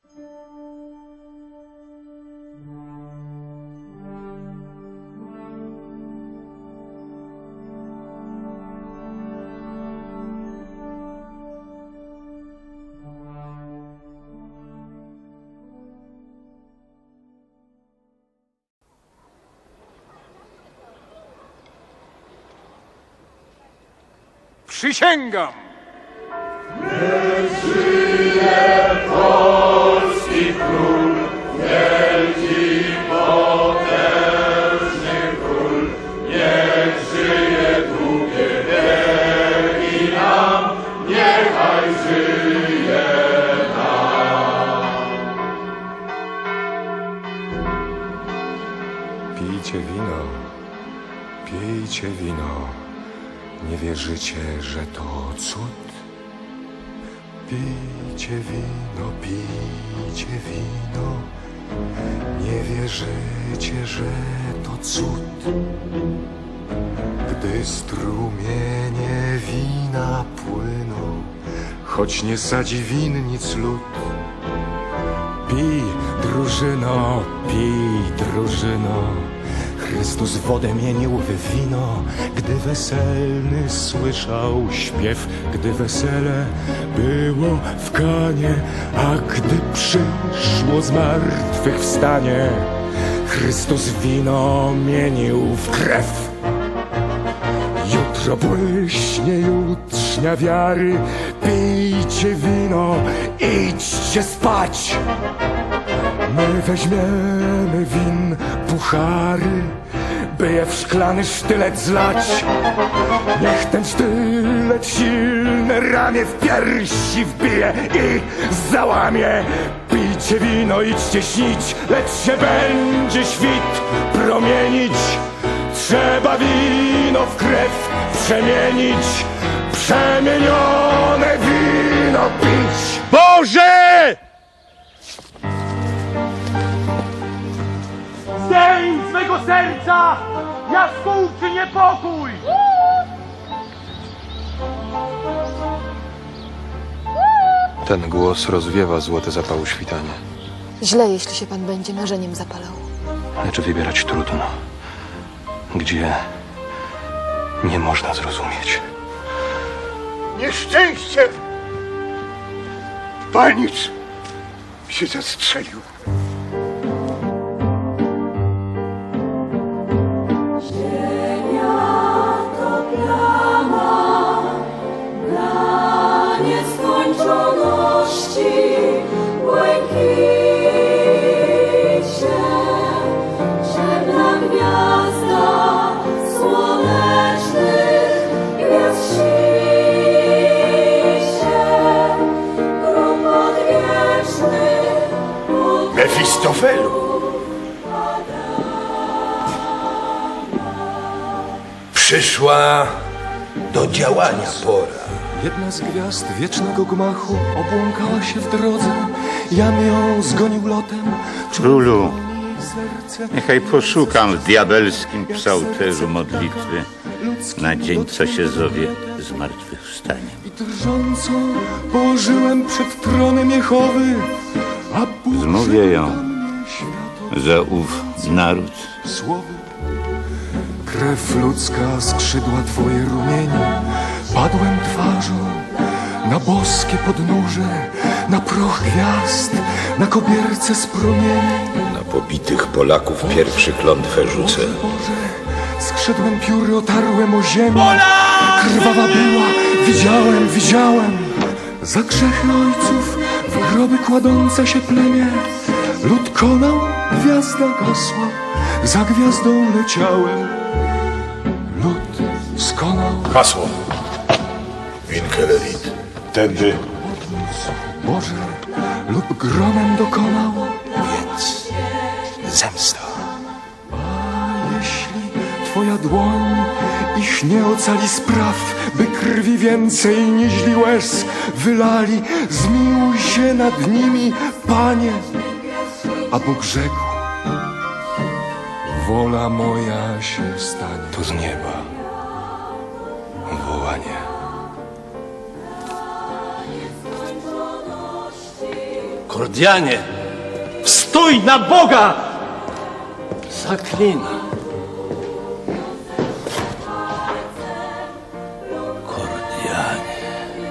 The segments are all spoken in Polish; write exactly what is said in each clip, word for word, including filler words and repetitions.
Przysięgam! Niech żyje polski król, wielki potężny król, niech żyje długie wieki nam, niechaj żyje nam. Pijcie wino, pijcie wino. Nie wierzycie, że to cud? Pijcie wino, pijcie wino. Nie wierzycie, że to cud? Gdy strumienie wina płyną, choć nie sadzi winnic lud. Pij, drużyno, pij, drużyno. Chrystus wodę mienił w wino, gdy weselny słyszał śpiew, gdy wesele było w Kanie, a gdy przyszło zmartwychwstanie, Chrystus wino mienił w krew. Jutro błyśnie jutrznia wiary, pijcie wino, idźcie spać. My weźmiemy win puchary, by je w szklany sztylet zlać. Niech ten sztylet silne ramię w piersi wbije i załamie. Pijcie wino, idźcie śnić, lecz się będzie świt promienić. Trzeba wino w krew przemienić, przemienione wino pić. Boże! Zdejm z mego serca jaskółczy niepokój! Ten głos rozwiewa złote zapały świtanie. Źle, jeśli się pan będzie marzeniem zapalał. Lecz wybierać trudno. Gdzie nie można zrozumieć. Nieszczęście! Palnicz się zastrzelił. Mefistofelu! Przyszła do działania pora. Jedna z gwiazd wiecznego gmachu obłąkała się w drodze. Jam ją zgonił lotem. Królu, niechaj poszukam w diabelskim psałterzu modlitwy na dzień, co się zowie zmartwychwstanie. I drżącą położyłem przed tronem Jehowy. A Bóg Zmówię ją za ów naród. Słowy. Krew ludzka, skrzydła twoje rumieni. Padłem twarzą na boskie podnóże, na proch gwiazd, na kobierce z promieni. Na pobitych Polaków pierwszy klątwę rzucę. Boże, skrzydłem pióry, otarłem o ziemię. Krwawa była, widziałem, widziałem. Za grzechy ojców w groby kładące się plemię. Lud konał, gwiazda gasła, za gwiazdą leciałem. Lud skonał. Hasło. Winkelerit. Tędy. Boże, lud gromem dokonał. Więc zemsta. A jeśli twoja dłoń ich nie ocali spraw, by krwi więcej niźli łez wylali, zmiłuj się nad nimi, Panie. A Bóg rzekł, wola moja się stanie. To z nieba wołanie. Kordianie, stój na Boga! Zaklina. Kordianie.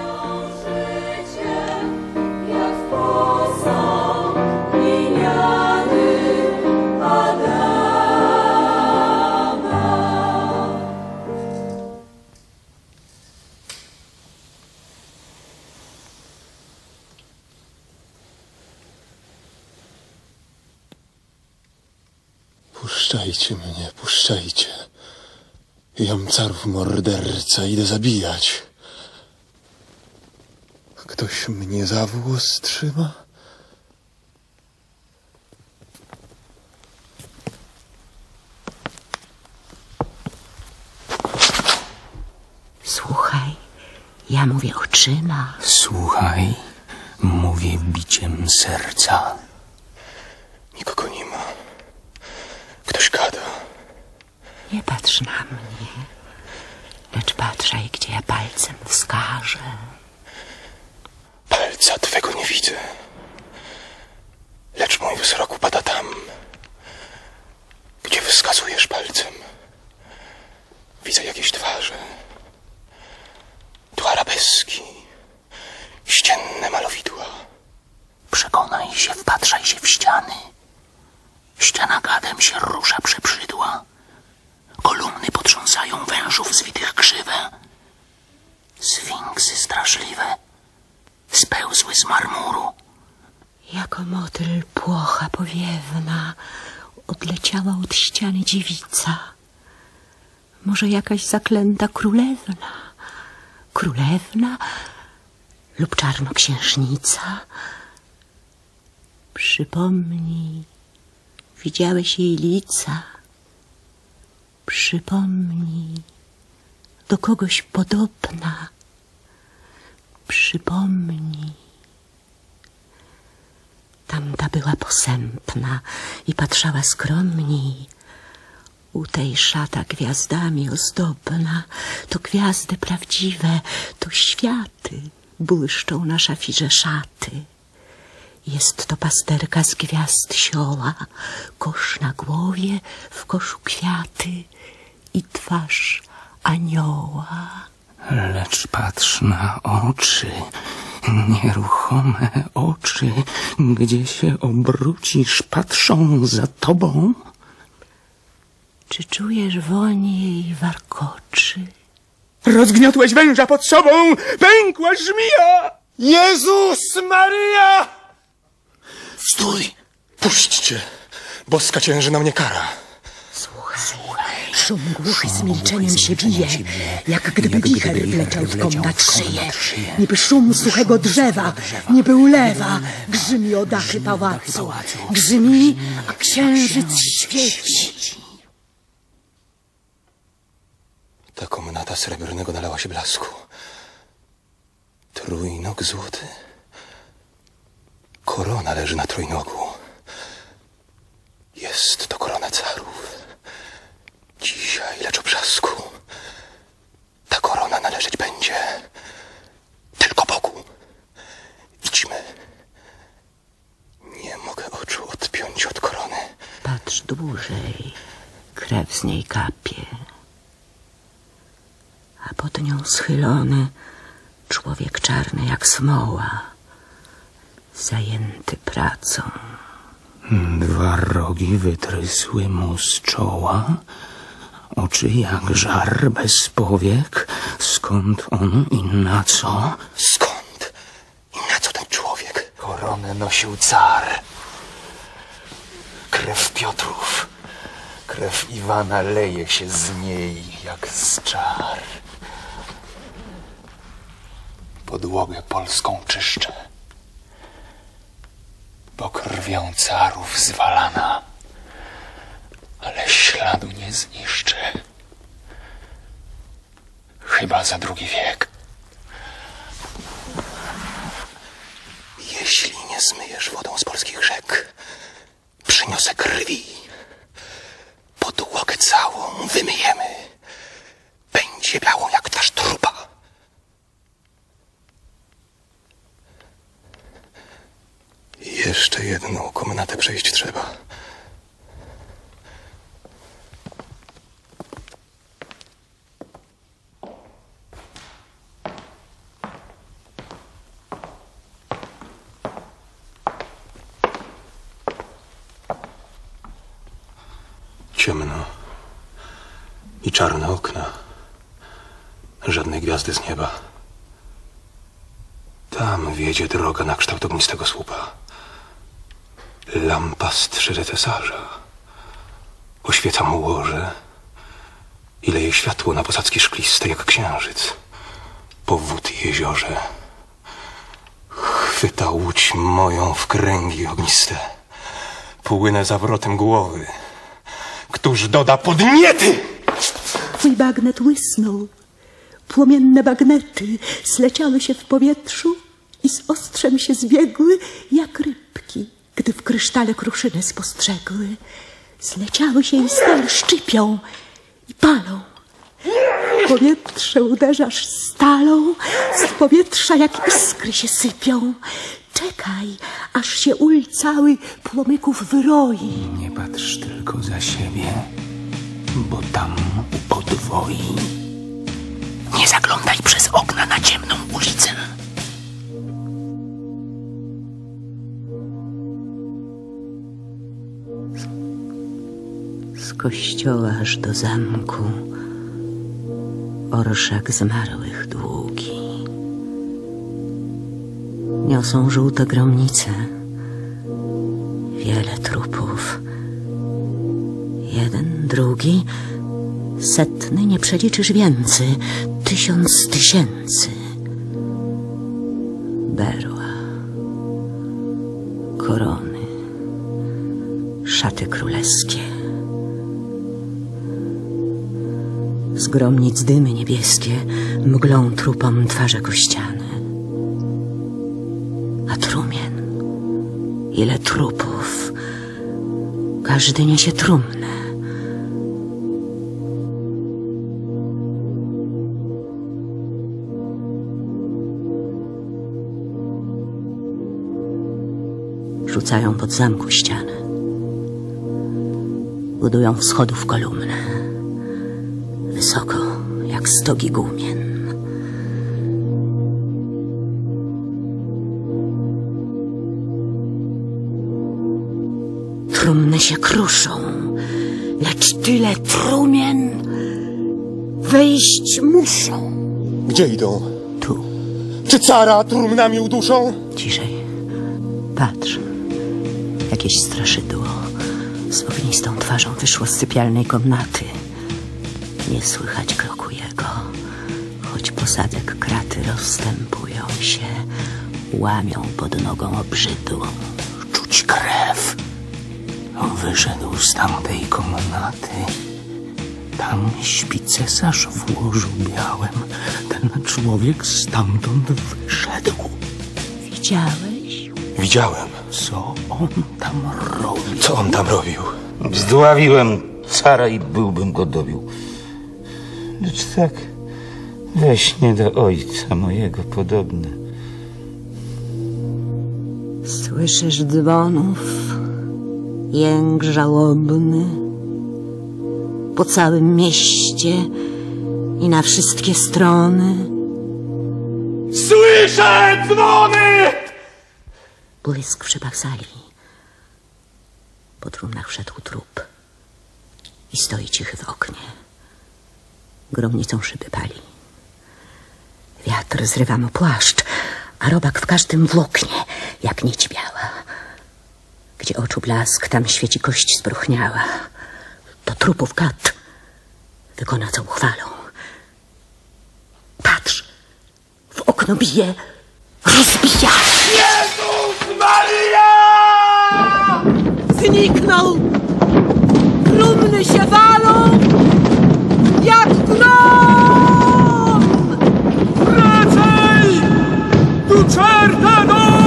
Puszczajcie mnie, puszczajcie. Jam carów morderca, idę zabijać. Ktoś mnie za włos trzyma? Słuchaj, ja mówię oczyma. Słuchaj, mówię biciem serca. Nikogo nie ma. Ktoś gada. Nie patrz na mnie, lecz patrzaj, gdzie ja palcem wskażę. Palca twego nie widzę. Lecz mój wzrok upada tam, gdzie wskazujesz palcem. Widzę jakieś twarze. Tu arabeski, ścienne malowidła. Przekonaj się, wpatrzaj się w ściany. Ściana gadem się rusza przeprzydła. Kolumny potrząsają wężów zwitych krzywe. Sfinksy straszliwe spełzły z marmuru. Jako motyl płocha powiewna odleciała od ściany dziewica. Może jakaś zaklęta królewna. Królewna lub czarnoksiężnica. Przypomnij, widziałeś jej lica. Przypomnij, do kogoś podobna. Przypomnij. Tamta była posępna i patrzała skromniej. U tej szata gwiazdami ozdobna. To gwiazdy prawdziwe, to światy błyszczą na szafirze szaty. Jest to pasterka z gwiazd sioła, kosz na głowie, w koszu kwiaty i twarz anioła. Lecz patrz na oczy, nieruchome oczy, gdzie się obrócisz, patrzą za tobą. Czy czujesz woń jej warkoczy? Rozgniotłeś węża pod sobą, pękła żmija! Jezus Maryja! Stój! Puśćcie, boska ciężyna mnie kara. Słuchaj, szum głuchy z milczeniem się bije, jak gdyby wicher wleciał w komnat szyję. Niby szum suchego drzewa, niby ulewa, grzmi o dachy pałacu. Grzmi, a księżyc świeci. Ta komnata srebrnego nalała się blasku. Trójnog złoty. Korona leży na trójnogu. Jest to korona carów. Dzisiaj, lecz o brzasku. Ta korona należeć będzie tylko Bogu. Idźmy. Nie mogę oczu odpiąć od korony. Patrz dłużej, krew z niej kapie. A pod nią schylony człowiek czarny jak smoła, zajęty pracą. Dwa rogi wytrysły mu z czoła, oczy jak żar bez powiek. Skąd on i na co? Skąd i na co ten człowiek? Koronę nosił car. Krew Piotrów, krew Iwana leje się z niej jak z czar. Podłogę polską czyszczę, bo krwią carów zwalana, ale śladu nie zniszczę. Chyba za drugi wiek. Jeśli nie zmyjesz wodą z polskich rzek, przyniosę krwi. Podłogę całą wymyjemy. Będzie białą jak twarz trupa. Jeszcze jedną komnatę przejść trzeba. Ciemno i czarne okna. Żadnej gwiazdy z nieba. Tam wiedzie droga na kształt ognistego słupa. Lampa strzyże cesarza. Oświeca mu łoże i leje światło na posadzki szkliste jak księżyc. Po wód i jeziorze chwyta łódź moją w kręgi ogniste. Płynę zawrotem głowy. Któż doda podniety? Twój bagnet łysnął. Płomienne bagnety zleciały się w powietrzu i z ostrzem się zbiegły jak rybki, gdy w krysztale kruszyny spostrzegły. Zleciały się i stal szczypią i palą. W powietrze uderzasz stalą, z powietrza jak iskry się sypią. Czekaj, aż się ul cały płomyków wyroi. Nie patrz tylko za siebie, bo tam upodwoi. Nie zaglądaj przez okna na ciemną ulicę. Z kościoła aż do zamku orszak zmarłych długi. Niosą żółte gromnice, wiele trupów. Jeden, drugi, setny nie przeliczysz więcej, tysiąc tysięcy. Berła, korony, szaty królewskie. Z gromnic dymy niebieskie mglą trupom twarze kościane. A trumien, ile trupów, każdy niesie trumnę. Rzucają pod zamku ścianę. Budują wschodów kolumnę. Wysoko, jak stogi gumien. Trumny się kruszą, lecz tyle trumien wejść muszą. Gdzie idą? Tu. Czy cara trumnami uduszą? Ciszej. Patrz. Jakieś straszydło z ognistą twarzą wyszło z sypialnej komnaty. Nie słychać kroku jego, choć posadek kraty rozstępują się, łamią pod nogą obrzydłą. Czuć krew. On wyszedł z tamtej komnaty. Tam śpi cesarz w łożu białym. Ten człowiek stamtąd wyszedł. Widziałeś? Widziałem. Co on tam robi? Co on tam robił? Zdławiłem cara i byłbym go dobił. Lecz tak we śnie do ojca mojego podobne. Słyszysz dzwonów, jęk żałobny po całym mieście i na wszystkie strony. Słyszę dzwony! Błysk w szybach sali. Po trumnach wszedł trup i stoi cichy w oknie. Gromnicą szyby pali. Wiatr zrywa mu płaszcz, a robak w każdym włóknie, jak nić biała. Gdzie oczu blask, tam świeci kość spróchniała. To trupów kat wykona co uchwalą. Patrz, w okno bije, rozbija. Jezus Maria! Zniknął! Trumny się walą jak grom! Wracaj! Tu czarna dom!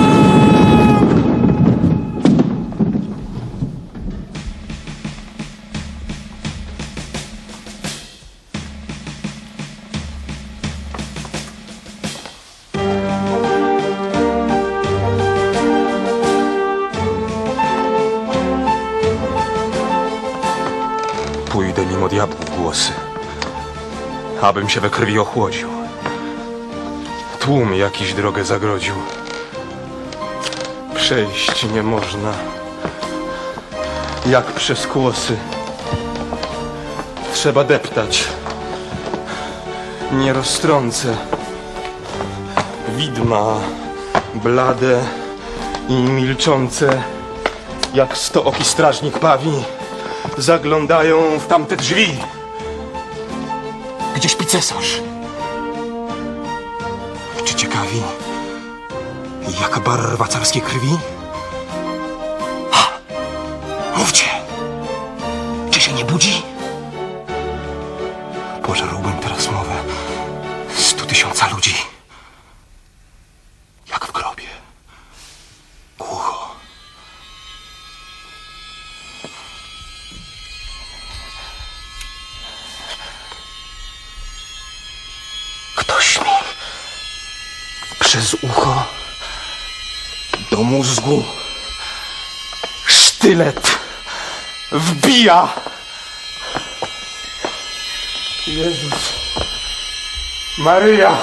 diabłów głosy, abym się we krwi ochłodził. Tłum jakiś drogę zagrodził. Przejść nie można, jak przez kłosy. Trzeba deptać, nie roztrącę. Widma blade i milczące, jak stooki strażnik pawi, zaglądają w tamte drzwi. Gdzie śpi cesarz? Czy ciekawi, jaka barwa carskiej krwi? Ha! Mówcie! Czy się nie budzi? Pożarłbym teraz mowę stu tysiąca ludzi. Jak w grobie. Głucho. Ktoś mi przez ucho do mózgu sztylet wbija. Jezus, Maryja.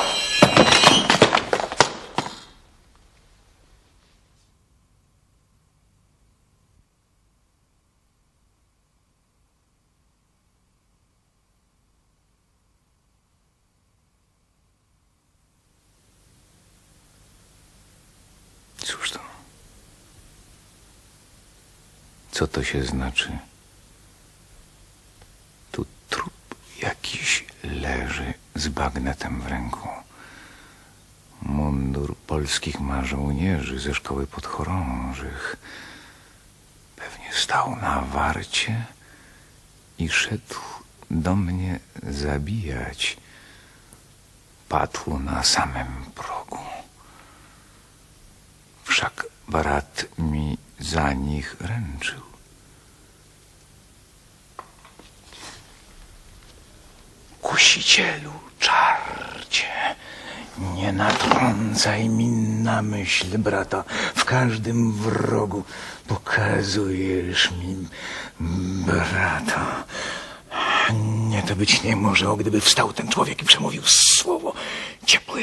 Cóż to? Co to się znaczy? Tu trup jakiś leży z bagnetem w ręku. Mundur polskich ma żołnierzy ze szkoły podchorążych. Pewnie stał na warcie i szedł do mnie zabijać. Padł na samym progu. Wszak brat mi za nich ręczył. Kusicielu, czarcie, nie natrącaj mi na myśl, brata. W każdym wrogu pokazujesz mi brata. Nie to być nie może, o gdyby wstał ten człowiek i przemówił słowo ciepłe.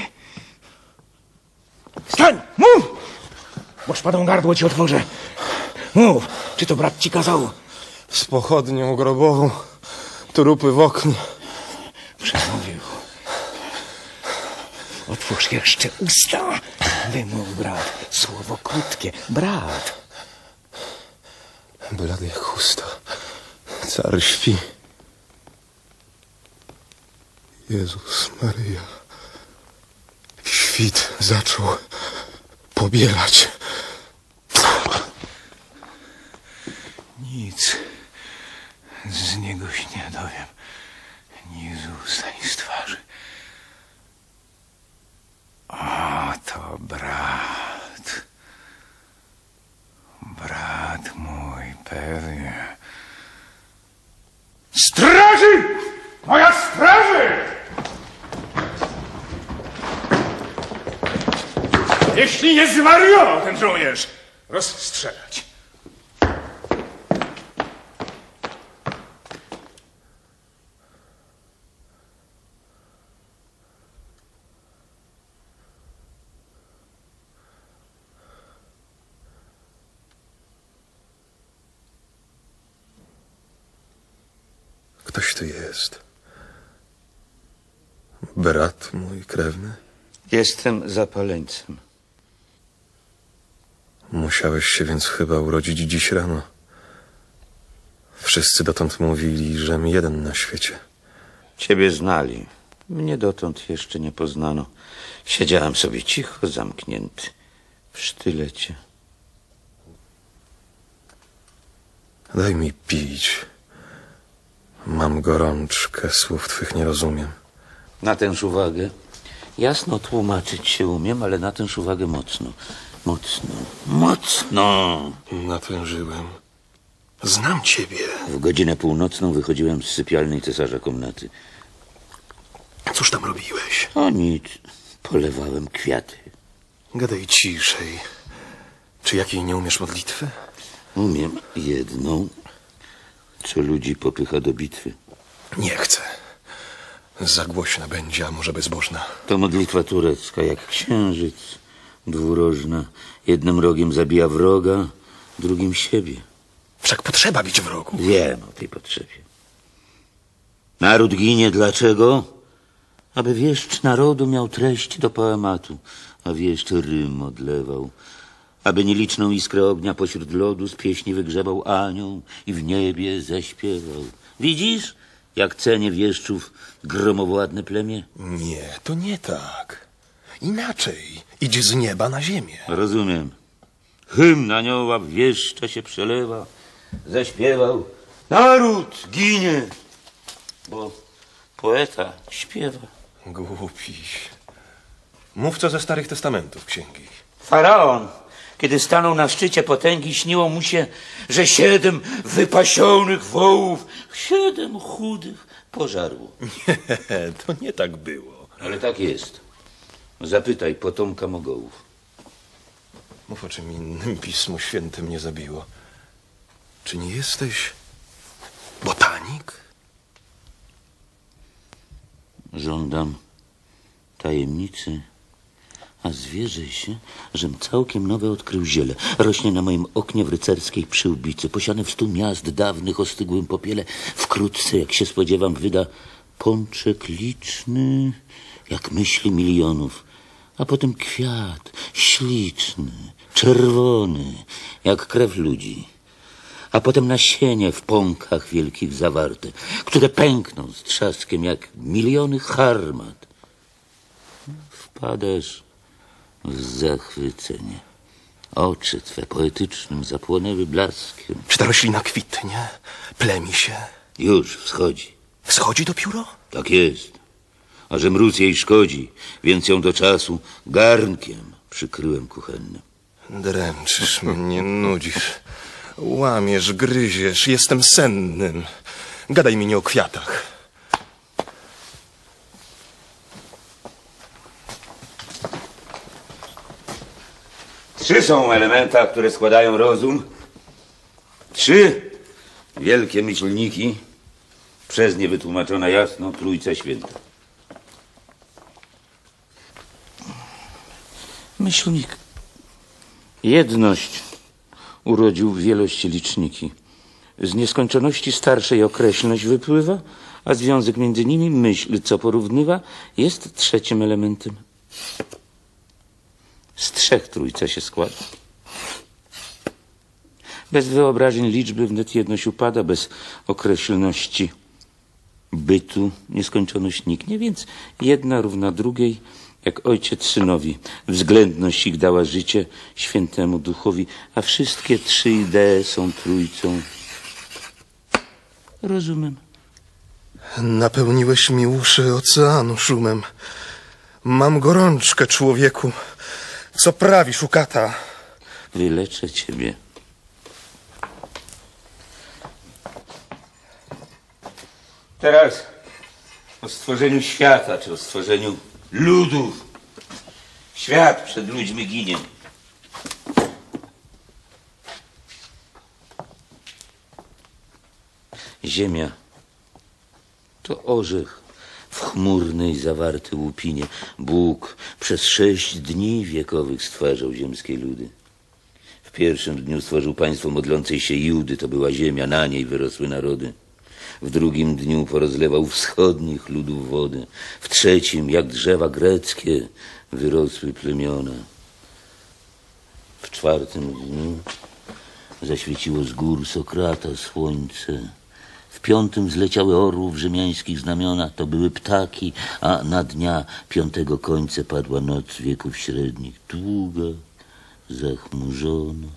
Stań! Mów! Bo szpadą gardło ci otworzę. Mów, czy to brat ci kazał? Z pochodnią grobową, trupy w oknie. Przemówił. Otwórz jeszcze usta. Wymów, brat, słowo krótkie. Brat. Blady jak chusta. Car śpi. Jezus Maryja. Świt zaczął pobielać. Nic z niego się nie dowiem. Ni z ust, ani z twarzy. O, to brat. Brat mój, pewnie. Straży! Moja straży! Jeśli nie zwariował ten żołnierz, rozstrzelać. Ktoś tu jest. Brat mój krewny? Jestem zapaleńcem. Musiałeś się więc chyba urodzić dziś rano. Wszyscy dotąd mówili, żem jeden na świecie. Ciebie znali. Mnie dotąd jeszcze nie poznano. Siedziałem sobie cicho, zamknięty w sztylecie. Daj mi pić. Mam gorączkę, słów twych nie rozumiem. Na tęż uwagę. Jasno tłumaczyć się umiem, ale na tęż uwagę mocno. Mocno, mocno. Natężyłem. Znam ciebie. W godzinę północną wychodziłem z sypialnej cesarza komnaty. Cóż tam robiłeś? O nic. Polewałem kwiaty. Gadaj ciszej. Czy jakiej nie umiesz modlitwy? Umiem jedną, co ludzi popycha do bitwy. Nie chcę. Za głośna będzie, a może bezbożna. To modlitwa turecka, jak księżyc, dwurożna. Jednym rogiem zabija wroga, drugim siebie. Wszak potrzeba bić wrogów. Wiem o tej potrzebie. Naród ginie dlaczego? Aby wieszcz narodu miał treść do poematu, a wieszcz rym odlewał. Aby nieliczną iskrę ognia pośród lodu z pieśni wygrzebał anioł i w niebie zaśpiewał. Widzisz, jak cenię wieszczów gromowładne plemię? Nie, to nie tak. Inaczej. Idź z nieba na ziemię. Rozumiem. Hymn anioła wieszcza się przelewa. Zaśpiewał. Naród ginie, bo poeta śpiewa. Głupiś. Mów co ze Starych Testamentów, księgi. Faraon, kiedy stanął na szczycie potęgi, śniło mu się, że siedem wypasionych wołów, siedem chudych pożarło. Nie, to nie tak było. Ale tak jest. Zapytaj potomka Mogołów. Mów o czym innym, Pismo Święte mnie zabiło. Czy nie jesteś botanik? Żądam tajemnicy, a zwierzę się, żem całkiem nowe odkrył ziele. Rośnie na moim oknie w rycerskiej przyłbicy, posiane w stu miast dawnych o stygłym popiele. Wkrótce, jak się spodziewam, wyda pączek liczny, jak myśli milionów. A potem kwiat, śliczny, czerwony, jak krew ludzi. A potem nasienie w pąkach wielkich zawarte, które pękną z trzaskiem jak miliony harmat. Wpadasz w zachwycenie. Oczy twe poetycznym zapłonęły blaskiem. Czy ta roślina kwitnie? Plemi się? Już wschodzi. Wschodzi dopiero? Tak jest. A że mróz jej szkodzi, więc ją do czasu garnkiem przykryłem kuchennym. Dręczysz mnie, nudzisz. Łamiesz, gryziesz, jestem sennym. Gadaj mi nie o kwiatach. Trzy są elementa, które składają rozum. Trzy wielkie myślniki, przez nie wytłumaczona jasno Trójca Święta. Myślnik. Jedność urodził wielość liczniki. Z nieskończoności starszej określność wypływa, a związek między nimi, myśl, co porównywa, jest trzecim elementem. Z trzech Trójca się składa. Bez wyobrażeń liczby wnet jedność upada, bez określności bytu nieskończoność niknie, więc jedna równa drugiej, jak ojciec synowi. Względność ich dała życie świętemu duchowi, a wszystkie trzy idee są Trójcą. Rozumiem. Napełniłeś mi uszy oceanu szumem. Mam gorączkę, człowieku. Co prawisz u kata? Wyleczę ciebie. Teraz o stworzeniu świata, czy o stworzeniu ludów. Świat przed ludźmi ginie. Ziemia to orzech w chmurnej zawarty łupinie. Bóg przez sześć dni wiekowych stwarzał ziemskie ludy. W pierwszym dniu stworzył państwo modlącej się Judy, to była ziemia, na niej wyrosły narody. W drugim dniu porozlewał wschodnich ludów wody. W trzecim, jak drzewa greckie, wyrosły plemiona. W czwartym dniu zaświeciło z gór Sokrata słońce. W piątym zleciały orłów rzymiańskich znamiona. To były ptaki, a na dnia piątego końca padła noc wieków średnich. Długa, zachmurzona.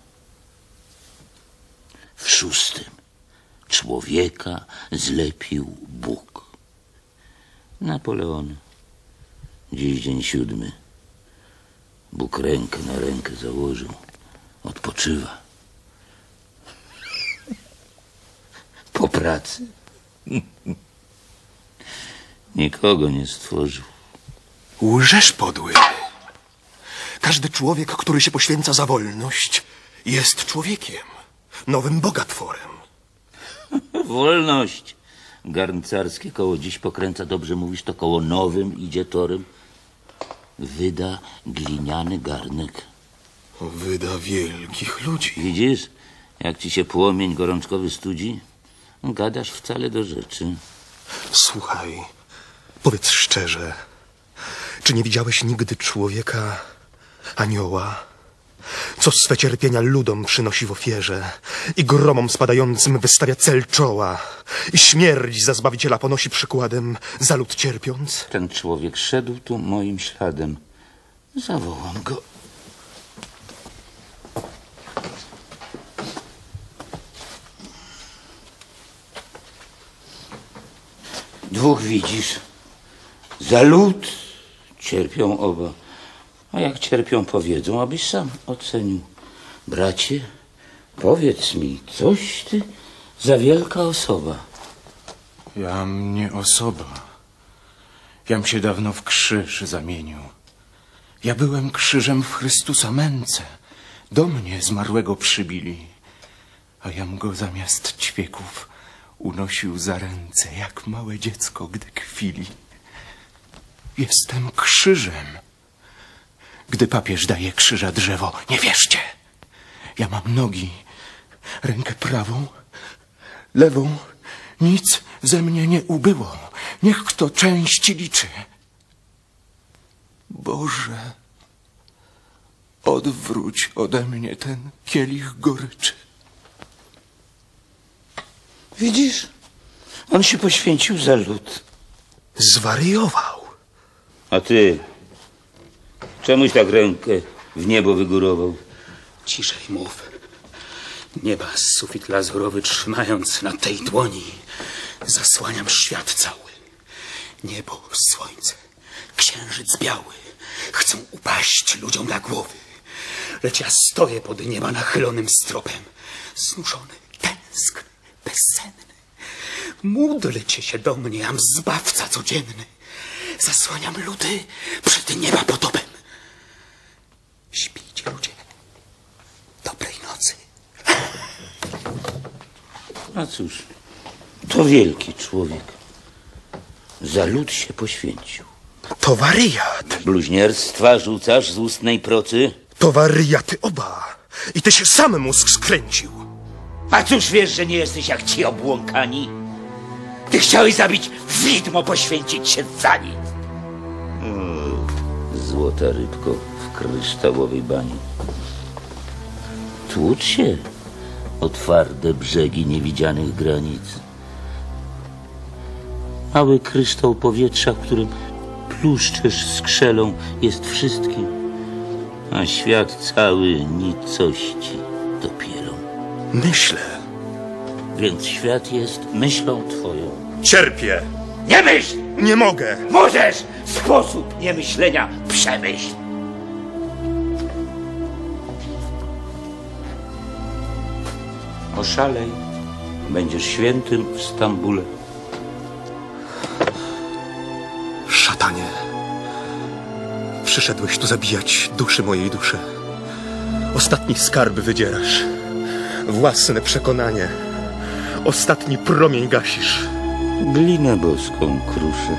W szóstym człowieka zlepił Bóg. Napoleon. Dziś dzień siódmy. Bóg rękę na rękę założył. Odpoczywa. Po pracy. Nikogo nie stworzył. Łżesz, podły. Każdy człowiek, który się poświęca za wolność, jest człowiekiem. Nowym bogatworem. Wolność garncarskie koło dziś pokręca, dobrze mówisz, to koło nowym idzie torem. Wyda gliniany garnek. Wyda wielkich ludzi. Widzisz, jak ci się płomień gorączkowy studzi? Gadasz wcale do rzeczy. Słuchaj, powiedz szczerze, czy nie widziałeś nigdy człowieka, anioła, co swe cierpienia ludom przynosi w ofierze i gromom spadającym wystawia cel czoła i śmierć za Zbawiciela ponosi przykładem za lud cierpiąc? Ten człowiek szedł tu moim śladem. Zawołam go. Dwóch widzisz. Za lud cierpią oba. A jak cierpią, powiedzą, abyś sam ocenił. Bracie, powiedz mi, coś ty za wielka osoba. Jam nie osoba. Jam się dawno w krzyż zamienił. Ja byłem krzyżem w Chrystusa męce. Do mnie zmarłego przybili. A jam go zamiast ćwieków unosił za ręce, jak małe dziecko, gdy kwili. Jestem krzyżem. Gdy papież daje krzyża drzewo, nie wierzcie. Ja mam nogi, rękę prawą, lewą. Nic ze mnie nie ubyło. Niech kto części liczy. Boże, odwróć ode mnie ten kielich goryczy. Widzisz? On się poświęcił za lud. Zwariował. A ty? Czemuś tak rękę w niebo wygórował? Ciszej mów. Nieba sufit lazurowy trzymając na tej dłoni, zasłaniam świat cały. Niebo, słońce, księżyc biały chcą upaść ludziom na głowy. Lecz ja stoję pod nieba nachylonym stropem, znużony, tęskny, bezsenny. Módlcie się do mnie, jam zbawca codzienny. Zasłaniam ludy przed nieba potopem. Śpijcie, ludzie. Dobrej nocy. A cóż, to wielki człowiek. Za lud się poświęcił. To wariat. Bluźnierstwa rzucasz z ustnej procy? To wariaty oba. I ty się sam mózg skręcił. A cóż wiesz, że nie jesteś jak ci obłąkani? Ty chciałeś zabić widmo, poświęcić się za nic. O, złota rybko w kryształowej bani. Tłucz się o twarde brzegi niewidzianych granic. Mały kryształ powietrza, w którym pluszczysz skrzelą, jest wszystkim, a świat cały nicości dopiero. Myślę. Więc świat jest myślą twoją. Cierpię. Nie myśl! Nie mogę. Możesz! Sposób niemyślenia przemyśl. Oszalej. Będziesz świętym w Stambule. Szatanie. Przyszedłeś tu zabijać duszy mojej duszy. Ostatni skarb wydzierasz. Własne przekonanie. Ostatni promień gasisz. Glinę boską kruszy.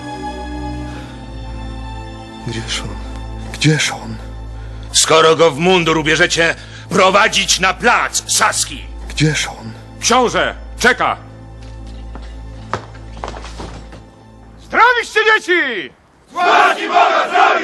Gdzież on? Gdzież on? Skoro go w mundur ubierzecie, prowadzić na plac Saski. Gdzież on? Książę, czeka. Zdrowiście, dzieci! Sławi Boga, zdrowi!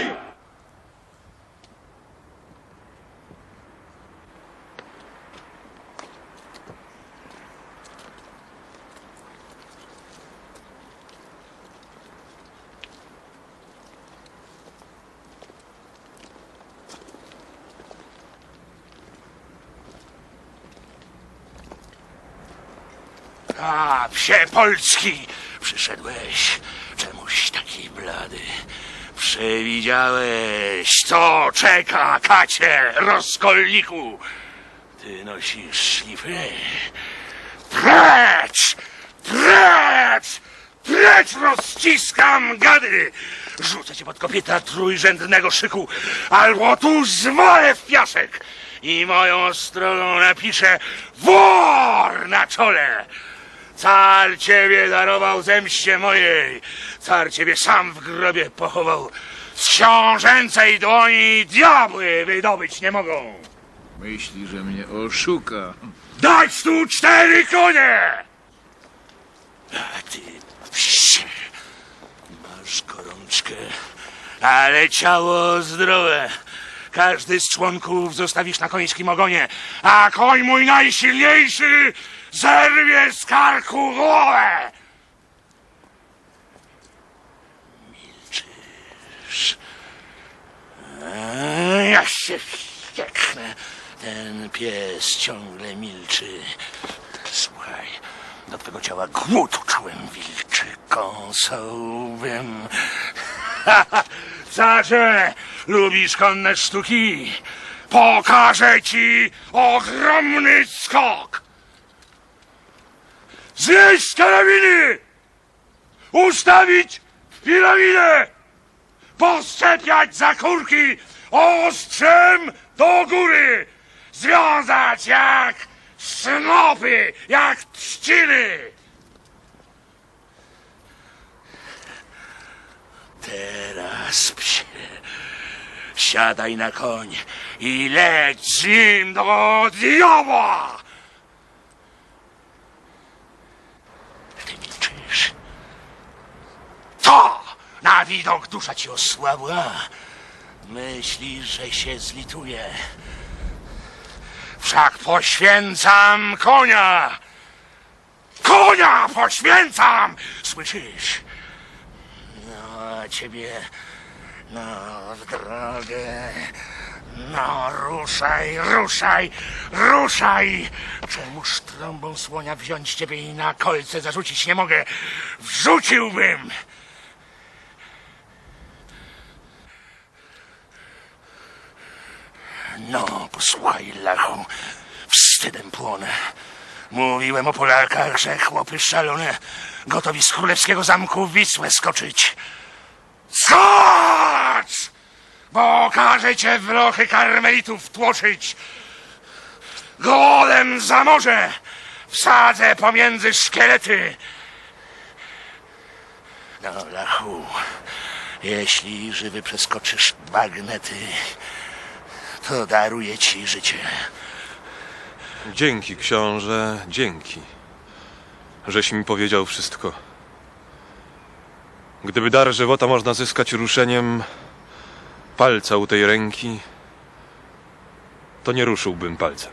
A, psie Polski, przyszedłeś, czemuś taki blady. Przewidziałeś, co czeka, kacie, rozkolniku. Ty nosisz szlify? Precz! Precz! Precz, rozciskam gady! Rzucę cię pod kopieta trójrzędnego szyku, albo tu zwalę w piasek i moją stroną napiszę wor na czole. Car ciebie darował zemście mojej. Car ciebie sam w grobie pochował. Z książęcej dłoni diabły wydobyć nie mogą. Myśli, że mnie oszuka. Dać tu cztery konie! A ty, psie, masz gorączkę, ale ciało zdrowe. Każdy z członków zostawisz na końskim ogonie, a koń mój najsilniejszy zerwie z karku głowę. Milczysz. Eee, ja się wścieknę. Ten pies ciągle milczy. Słuchaj, do twego ciała głód czułem wilczy. Kąsałbym. Carze, lubisz konne sztuki? Pokażę ci ogromny skok. Zjeść z karabiny! Ustawić w piramidę! Poszczepiać za kurki ostrzem do góry! Związać jak snopy, jak trzciny! Teraz, psie, siadaj na koń i leć z nim do diabła! Ty milczysz. To na widok dusza ci osłabła. Myślisz, że się zlituje. Wszak poświęcam konia! Konia poświęcam! Słyszysz? No, a ciebie... No, w drogę... No, ruszaj, ruszaj, ruszaj! Czemuż trąbą słonia wziąć ciebie i na kolce zarzucić nie mogę? Wrzuciłbym! No, posłuchaj, lachu, wstydem płonę. Mówiłem o Polakach, że chłopy szalone, gotowi z królewskiego zamku w Wisłę skoczyć. Skocz! Bo każe cię w lochy karmelitów tłoczyć. Golem za morze wsadzę pomiędzy szkielety. No, lachu, jeśli żywy przeskoczysz bagnety, to daruję ci życie. Dzięki, książę, dzięki, żeś mi powiedział wszystko. Gdyby dar żywota można zyskać ruszeniem palca u tej ręki, to nie ruszyłbym palcem.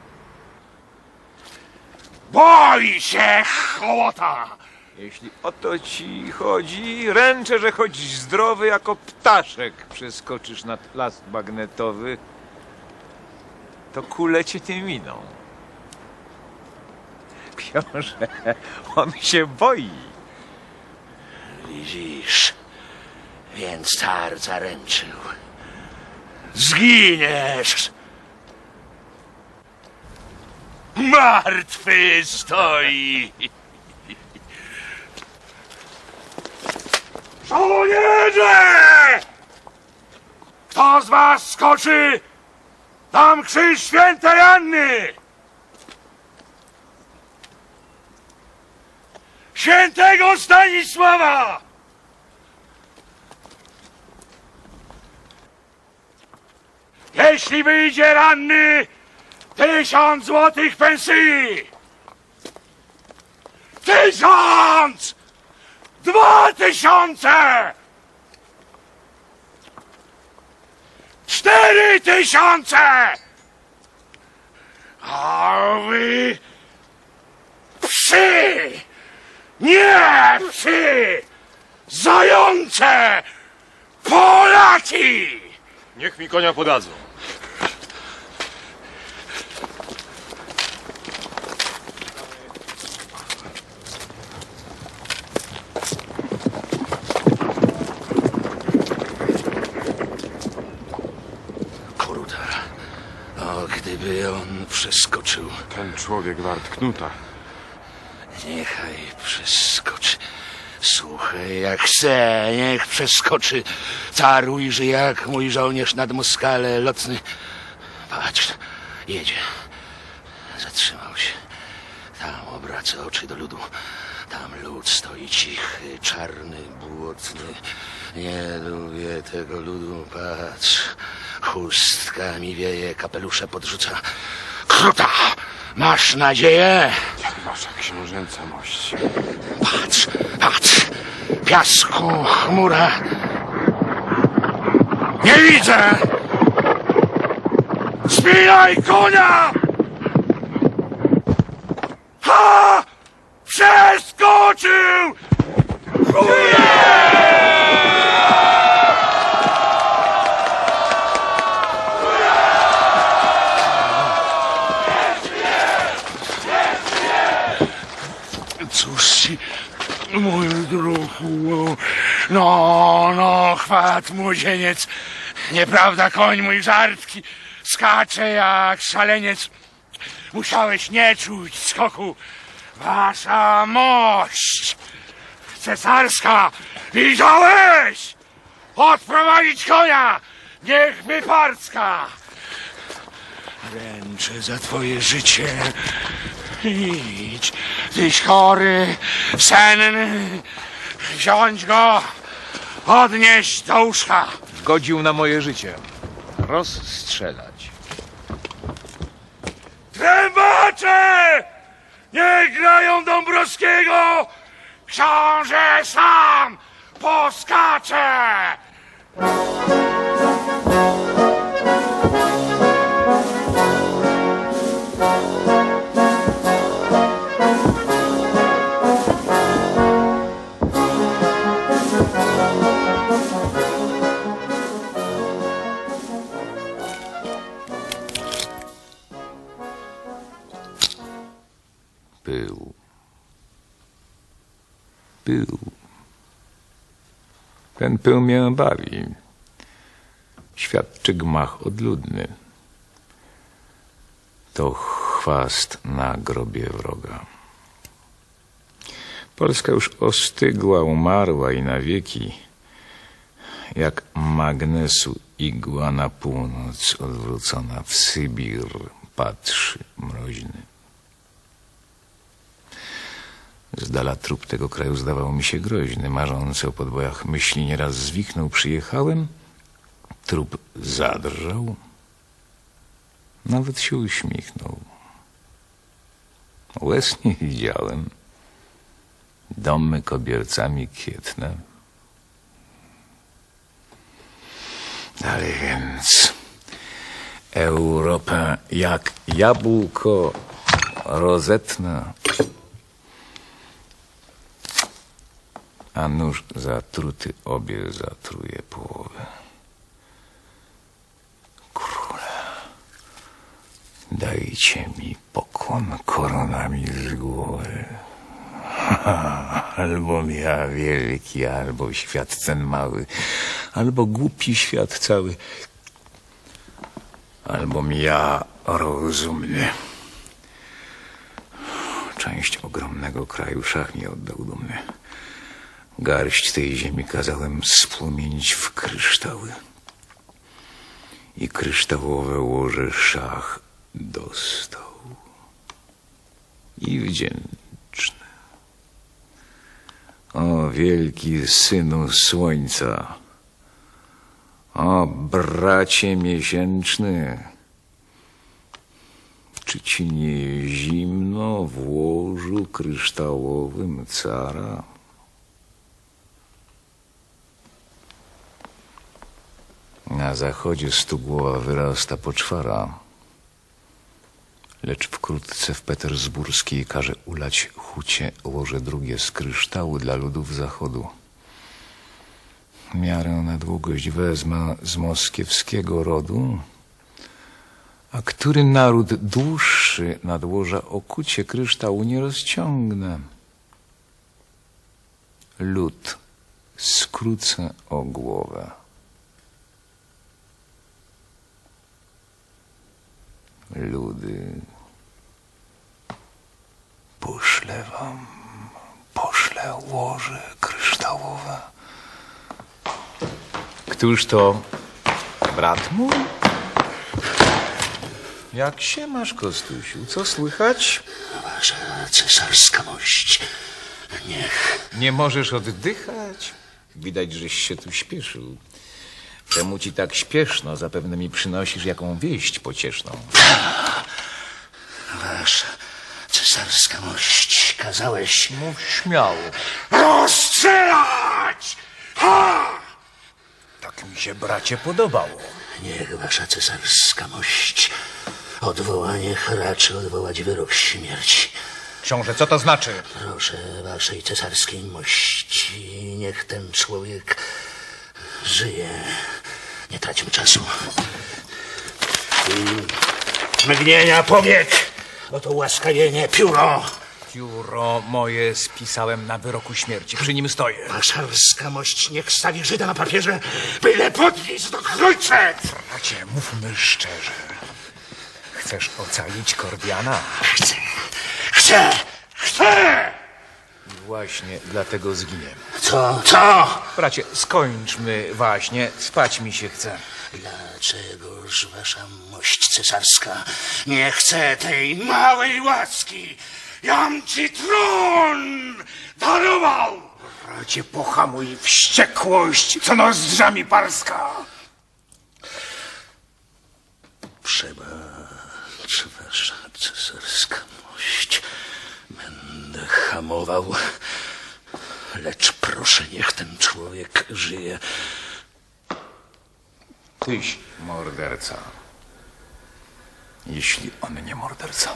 Boi się hołota! Jeśli o to ci chodzi, ręczę, że chodzisz zdrowy jako ptaszek przeskoczysz nad las bagnetowy, to kule cię nie miną. Książę, on się boi. Widzisz, więc car zaręczył. Zginiesz! Martwy stoi! Żołnierze! Kto z was skoczy? Dam krzyż świętej Anny! Świętego Stanisława! Jeśli wyjdzie ranny, tysiąc złotych pensji! Tysiąc! Dwa tysiące! Cztery tysiące! A wy... Psy! Nie psy! Zające! Polaki! Niech mi konia podadzą. Kruta. O, gdyby on przeskoczył. Ten człowiek wart knuta. Niechaj przeskoczy. Słuchaj, jak chce, niech przeskoczy. Car ujrzy, jak mój żołnierz nad Moskale lotny. Patrz, jedzie. Zatrzymał się. Tam obraca oczy do ludu. Tam lud stoi cichy, czarny, błotny. Nie lubię tego ludu, patrz. Chustka mi wieje, kapelusze podrzuca. Kruta! Masz nadzieję? Jak wasza książęca mość. Patrz, patrz! Piasku, chmura. Nie widzę! Spinaj konia! Ha! Przeskoczył! Cóż ci, mój druhu, no, no, chwat, młodzieniec. Nieprawda, koń mój żartki skacze jak szaleniec. Musiałeś nie czuć skoku. Wasza mość cesarska, widziałeś? Odprowadzić konia, niech wyparska. Ręczę za twoje życie. Idź, tyś chory, senny. Wziąć go, odnieść do łóżka. Zgodził na moje życie. Rozstrzelać. Trębacze! Niech grają Dąbrowskiego! Książę sam poskacze! Pył. Pył. Ten pył mnie bawi. Świadczy gmach odludny. To chwast na grobie wroga. Polska już ostygła, umarła i na wieki, jak magnesu igła na północ odwrócona w Sybir patrzy mroźny. Z dala trup tego kraju zdawał mi się groźny, marzący o podbojach myśli nieraz zwichnął. Przyjechałem, trup zadrżał, nawet się uśmiechnął. Łez nie widziałem, domy kobiercami kwietne. Dalej więc Europę jak jabłko rozetnę, a nóż zatruty obie zatruje połowę. Króle, dajcie mi pokłon koronami z głowy. Albo ja wielki, albo świat ten mały, albo głupi świat cały, albo ja rozumny. Część ogromnego kraju szach mi oddał dumny. Garść tej ziemi kazałem spłomienić w kryształy i kryształowe łoże szach dostał. I wdzięczny. O wielki synu słońca, o bracie miesięczny, czy ci nie zimno w łożu kryształowym cara? Na zachodzie Stugłowa wyrasta poczwara, lecz wkrótce w petersburskiej każe ulać hucie łoże drugie z kryształu dla ludów zachodu. Miarę na długość wezmę z moskiewskiego rodu, a który naród dłuższy nadłoża okucie kryształu nie rozciągnę. Lud skrócę o głowę. Ludy, poszlę wam, poszlę łoże kryształowe. Któż to? Brat mój? Jak się masz, Kostusiu? Co słychać? wasza cesarska mość. Niech... Nie możesz oddychać? Widać, żeś się tu śpieszył. Czemu ci tak śpieszno? Zapewne mi przynosisz jaką wieść pocieszną. Wasza cesarska mość, kazałeś... Mów śmiało. Rozstrzelać! Ha! Tak mi się, bracie, podobało. Niech wasza cesarska mość odwołanie raczy odwołać wyrok śmierci. Książę, co to znaczy? Proszę waszej cesarskiej mości, niech ten człowiek żyje. Nie traćmy czasu. I mgnienia powiek, oto ułaskawienie, pióro. Pióro moje spisałem na wyroku śmierci. Przy nim stoję. Wasza mość niech stawi Żyda na papierze, byle podpis do Krójce. Bracie, mówmy szczerze. Chcesz ocalić Kordiana? Chcę, chcę, chcę! Właśnie dlatego zginie. Co, co? Bracie, skończmy właśnie. Spać mi się chce. Dlaczegoż wasza mość cesarska nie chce tej małej łaski? Jam ci tron darował! Bracie, pohamuj wściekłość, co nozdrzami parska. Przebacz, wasza cesarska mość. Będę hamował, lecz proszę, niech ten człowiek żyje. Tyś morderca. Jeśli on nie morderca.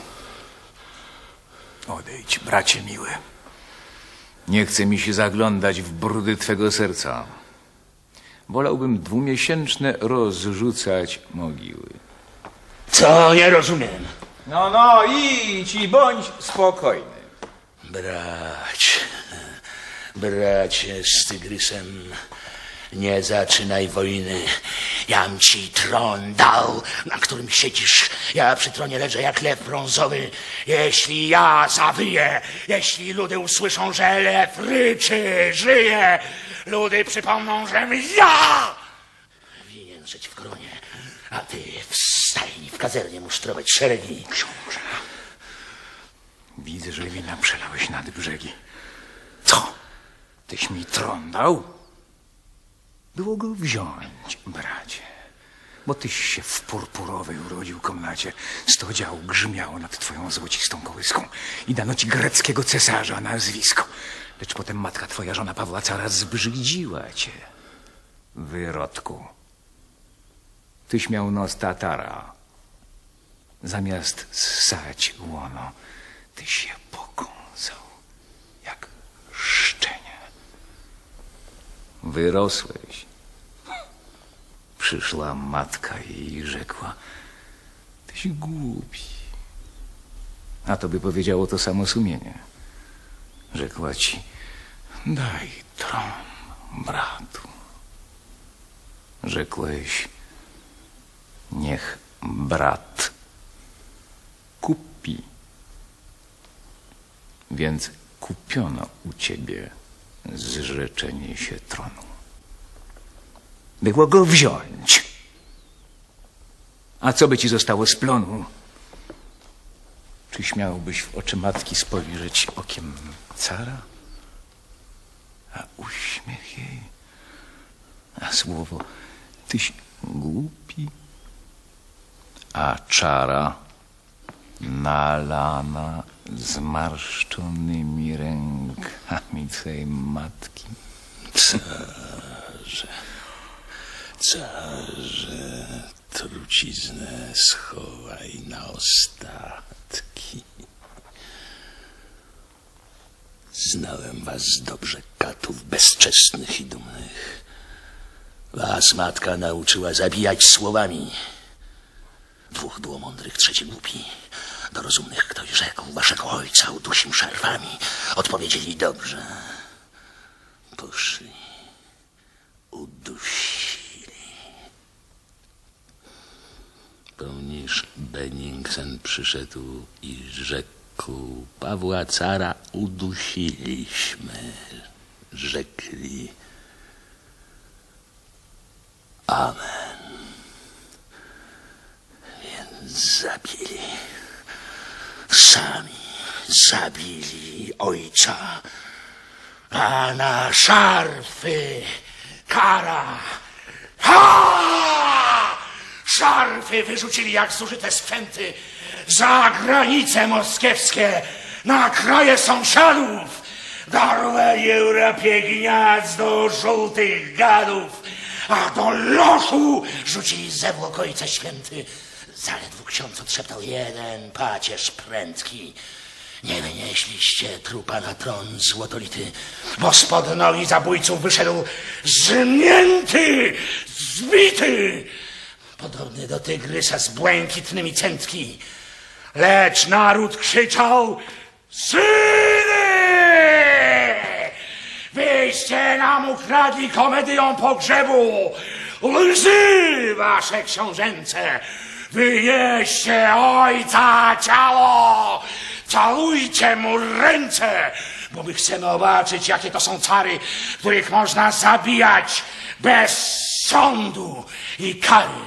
Odejdź, bracie miły. Nie chce mi się zaglądać w brudy twego serca. Wolałbym dwumiesięczne rozrzucać mogiły. Co? Nie rozumiem. No, no, idź i bądź spokojny. Brać, bracie z tygrysem, nie zaczynaj wojny. Jam ci tron dał, na którym siedzisz. Ja przy tronie leżę jak lew brązowy. Jeśli ja zawyję, jeśli ludy usłyszą, że lew ryczy, żyje, ludy przypomną, że ja winien żyć w gronie, a ty w stajni, w kazernie musztrować szeregi. Książę, widzę, że wina przelałeś nad brzegi. Co? Tyś mi tron dał? Było go wziąć, bracie, bo tyś się w purpurowej urodził komnacie. Sto dział grzmiało nad twoją złocistą kołyską i dano ci greckiego cesarza nazwisko. Lecz potem matka twoja, żona Pawła Cara, zbrzydziła cię. Wyrodku. Tyś miał nos Tatara. Zamiast ssać łono, tyś się pokąsał jak szczenie. Wyrosłeś. Przyszła matka i rzekła: tyś głupi. A tobie powiedziało to samo sumienie. Rzekła ci: daj tron bratu. Rzekłeś: niech brat kupi. Więc kupiono u ciebie zrzeczenie się tronu. Było go wziąć. A co by ci zostało z plonu? Czy śmiałbyś w oczy matki spojrzeć okiem cara? A uśmiech jej, a słowo: tyś głupi. A czara nalana zmarszczonymi rękami twej matki. Carze, carze, truciznę schowaj na ostatki. Znałem was dobrze, katów bezczesnych i dumnych. Was matka nauczyła zabijać słowami. Dwóch było mądrych, trzeci głupi. Do rozumnych ktoś rzekł: waszego ojca udusił szarwami. Odpowiedzieli: dobrze. Poszli, udusili. Pomnisz, Benningsen przyszedł i rzekł: Pawła Cara udusiliśmy. Rzekli: amen. Więc zabili. Sami zabili ojca, a na szarfy kara. Ha! Szarfy wyrzucili jak zużyte sprzęty za granice moskiewskie, na kraje sąsiadów. Dorwali Europie gniazdo żółtych gadów, a do lochu rzucili zewłok ojca święty. Zaledwo ksiądz odszeptał jeden pacierz prędki. Nie wynieśliście trupa na tron złotolity, bo spod nogi zabójców wyszedł zmięty, zbity, podobny do tygrysa z błękitnymi cętki. Lecz naród krzyczał: syny! Wyście nam ukradli komedyją pogrzebu, łzy wasze książęce! Wynieście ojca ciało! Całujcie mu ręce, bo my chcemy zobaczyć, jakie to są cary, których można zabijać bez sądu i kary.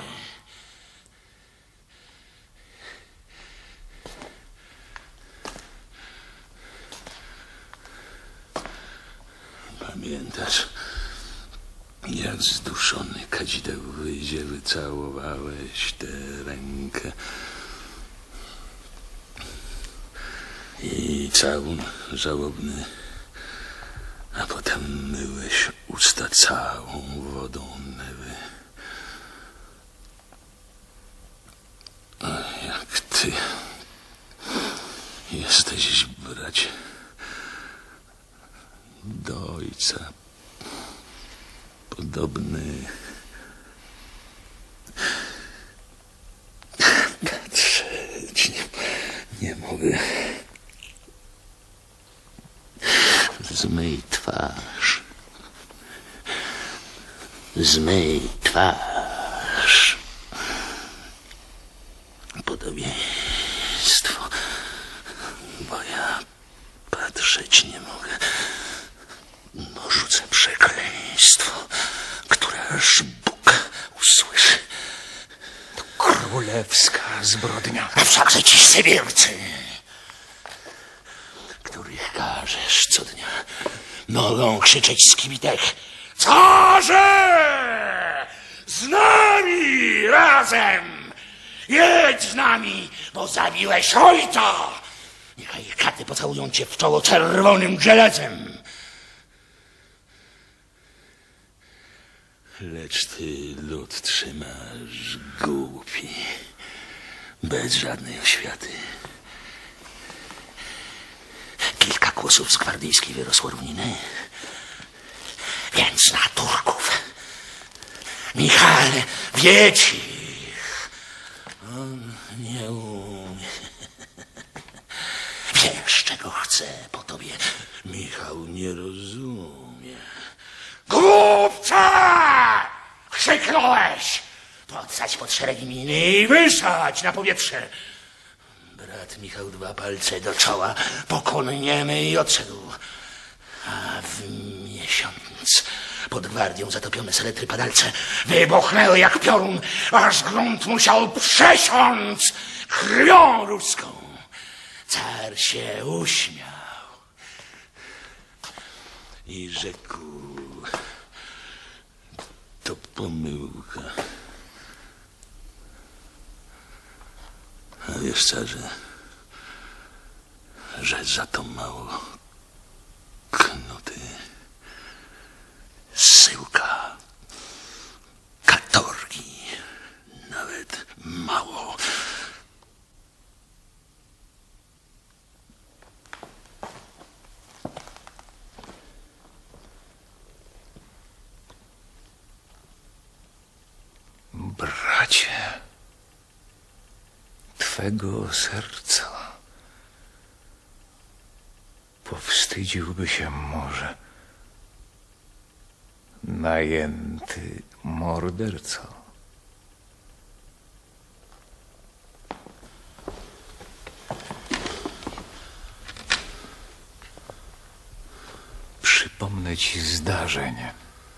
Pamiętasz, jak zduszony kadzideł wyjdzie, wycałowałeś tę rękę i całun żałobny, a potem myłeś usta całą wodą Newy. A jak ty jesteś, bracie, do ojca podobny. Patrzeć nie, nie mogę. Zmyj twarz. Zmyj twarz. Podobieństwo, bo ja patrzeć nie mogę. Bo rzucę przekleństwo, które aż Bóg usłyszy. To królewska zbrodnia. A wszakże ci sybircy, których każesz co dnia, mogą krzyczeć z kibitek: carze! Z nami razem! Jedź z nami, bo zabiłeś ojca! Niechaj katy pocałują cię w czoło czerwonym żelazem. Lecz ty lud trzymasz głupi, bez żadnej oświaty. Kilka kłosów z gwardyjskiej wyrosło równiny, więc na Turków. Michale, wieci, on nie umie. Wiesz, czego chce po tobie. Michał nie rozumie. Głupcze! Krzyknąłeś! Podsać pod szeregi miny i wyszać na powietrze. Brat Michał dwa palce do czoła, pokonniemy i odszedł. A w miesiąc pod gwardią zatopione saletry padalce wybuchnęły jak piorun, aż grunt musiał przesiąc krwią ruską. Car się uśmiał i rzekł: to pomyłka. A wiesz, carze, że za to mało knuty, syłka, katorgi, nawet mało. Bracie, twego serca powstydziłby się może najęty morderco. Przypomnę ci zdarzenie.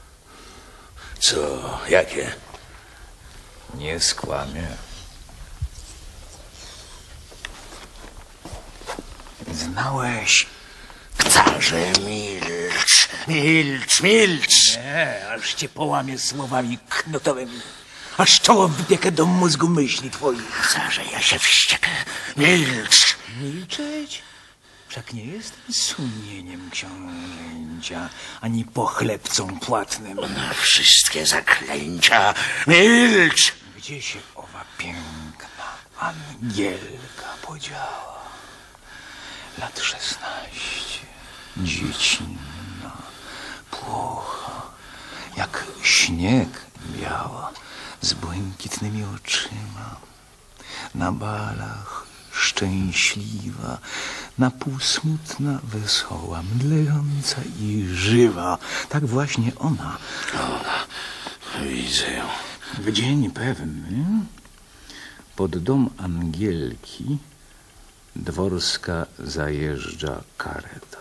Co? Jakie? Nie skłamię. Znałeś? Carze, milcz, milcz, milcz! Nie, aż cię połamie słowami knutowymi. Aż czoło wypiekę do mózgu myśli twoich. Carze, ja się wściekę. Milcz! Milczeć? Wszak nie jestem sumieniem książęcia, ani pochlebcą płatnym. Na wszystkie zaklęcia. Milcz! Gdzie się owa piękna Angielka podziała? Lat szesnaście, dziecinna, płocha, jak śnieg biała, z błękitnymi oczyma, na balach szczęśliwa, na pół smutna, wesoła, mdlejąca i żywa. Tak właśnie ona. Ona, widzę ją. W dzień pewny pod dom Angielki dworska zajeżdża kareta.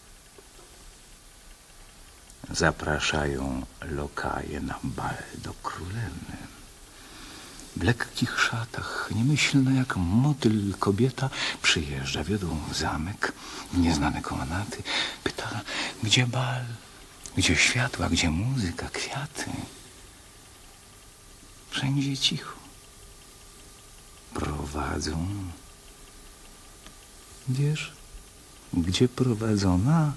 Zapraszają lokaje na bal do królewny. W lekkich szatach, niemyślna jak motyl kobieta, przyjeżdża, wiodą zamek, w nieznane komnaty. Pyta, gdzie bal, gdzie światła, gdzie muzyka, kwiaty. Wszędzie cicho. Prowadzą. Wiesz, gdzie prowadzona?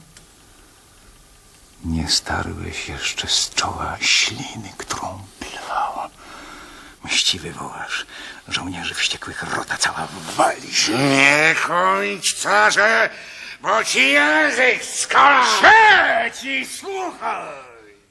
Nie starłeś jeszcze z czoła śliny, którą plewała. Mściwy wołasz, żołnierzy wściekłych rota cała wali się. Nie kończ, carze, bo ci język skola! Siedź i słuchaj!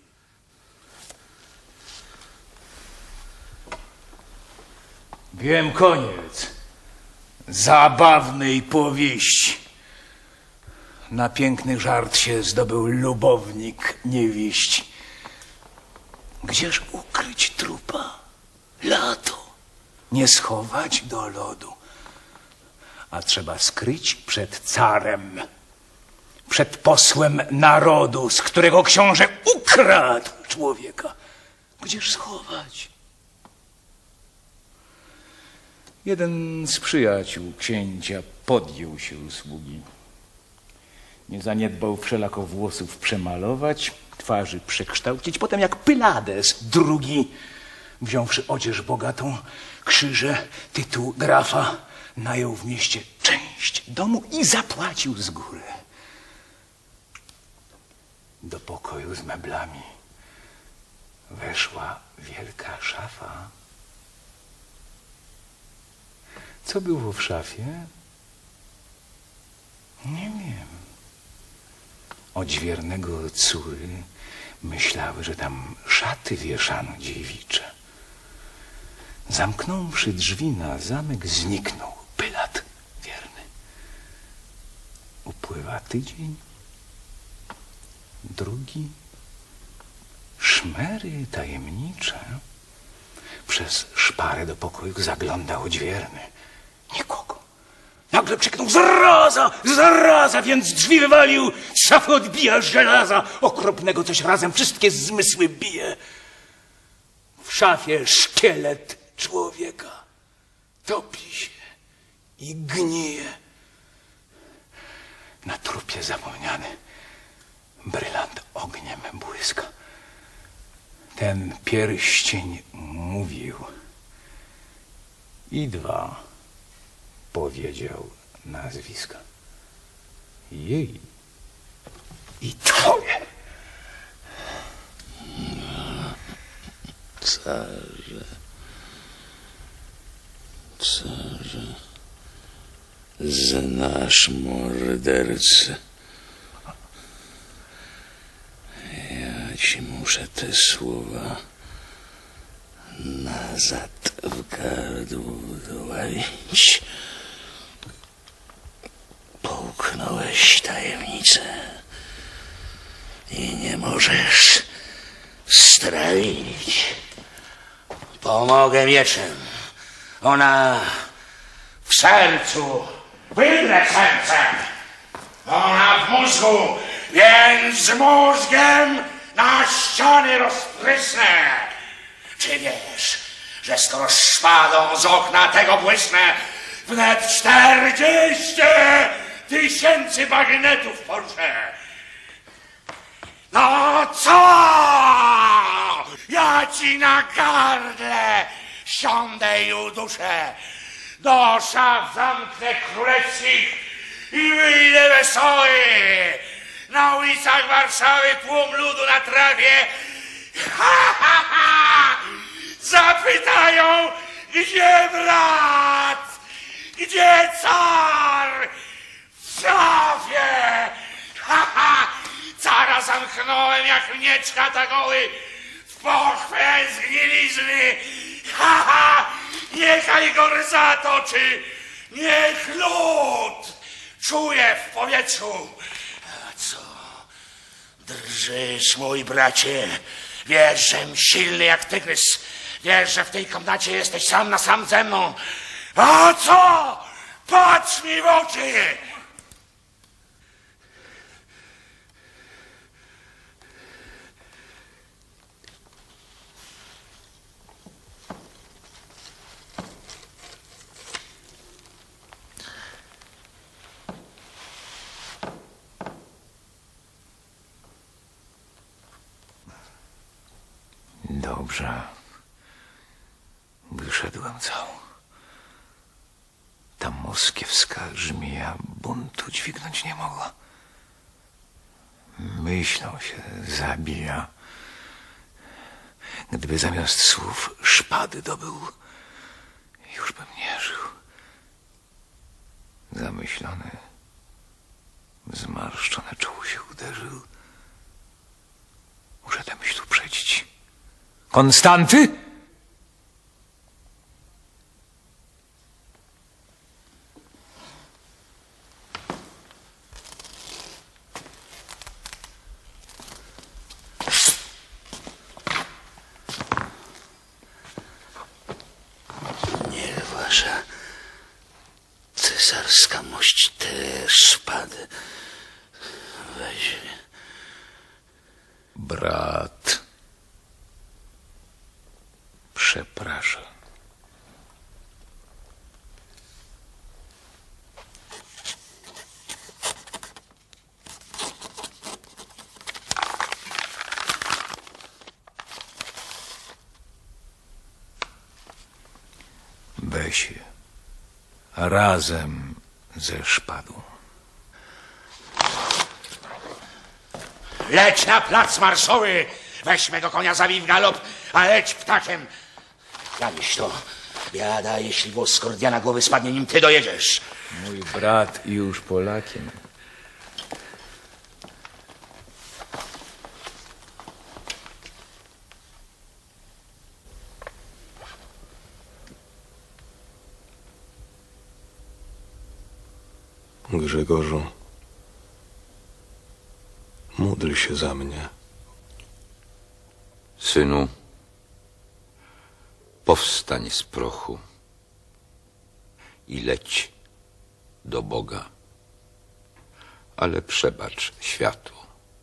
Wiem koniec zabawnej powieści. Na piękny żart się zdobył lubownik niewieści. Gdzież ukryć trupa? Lato. Nie schować do lodu. A trzeba skryć przed carem. Przed posłem narodu, z którego książę ukradł człowieka. Gdzież schować? Jeden z przyjaciół księcia podjął się usługi. Nie zaniedbał wszelako włosów przemalować, twarzy przekształcić, potem jak Pylades drugi, wziąwszy odzież bogatą, krzyże, tytuł grafa, najął w mieście część domu i zapłacił z góry. Do pokoju z meblami weszła wielka szafa. Co było w szafie? Nie wiem. Odźwiernego córy myślały, że tam szaty wieszano dziewicze. Zamknąwszy drzwi na zamek, zniknął Pylat wierny. Upływa tydzień, drugi. Szmery tajemnicze. Przez szparę do pokoju zagląda odźwierny. Nikogo. Nagle krzyknął: zaraza! Zaraza! Więc drzwi wywalił, z szafy odbija żelaza. Okropnego coś razem wszystkie zmysły bije. W szafie szkielet człowieka topi się i gnije. Na trupie zapomniany brylant ogniem błyska. Ten pierścień mówił i dwa powiedział nazwiska. Jej i twoje. Carze, carze, znasz mordercę. Ja ci muszę te słowa nazad w gardło dowalić. Połknąłeś tajemnicę i nie możesz strawić. Pomogę mieczem. Ona w sercu, wydrę sercem. Ona w mózgu, więc z mózgiem na ściany rozprysnę. Czy wiesz, że skoro szpadą z okna tego błysnę, wnet czterdzieści tysięcy bagnetów porze. No co? Ja ci na gardle siądę i uduszę. Do szaf zamknę królewskich i wyjdę wesoły. Na ulicach Warszawy tłum ludu na trawie. Ha, ha, ha! Zapytają, gdzie brat? Gdzie car? W szafie! Ha, ha! Cara zamknąłem jak miecz katagoły w pochwę zgnilizny. Ha, ha! Niechaj go zatoczy, niech lód czuje w powietrzu. A co? Drżysz, mój bracie. Wiesz, żem silny jak tygrys. Wiesz, że w tej komnacie jesteś sam na sam ze mną. A co? Patrz mi w oczy! Dobrze. Wyszedłem cały. Ta moskiewska żmija buntu dźwignąć nie mogła. Myślą się zabija. Gdyby zamiast słów szpady dobył, już bym nie żył. Zamyślony, w zmarszczone czoło się uderzył. Muszę tę myśl uprzedzić. Konstanty? Nie, wasza cesarska mość te szpady weźmie. Brat. Przepraszam. Weź je razem ze szpadą. Leć na plac marszowy, weź mego konia, zabij w galop, a leć ptakiem. Jawiś to, biada, jeśli włos z Kordiana głowy spadnie, nim ty dojedziesz. Mój brat już Polakiem. Grzegorzu, módl się za mnie. Synu, powstań z prochu i leć do Boga, ale przebacz światu.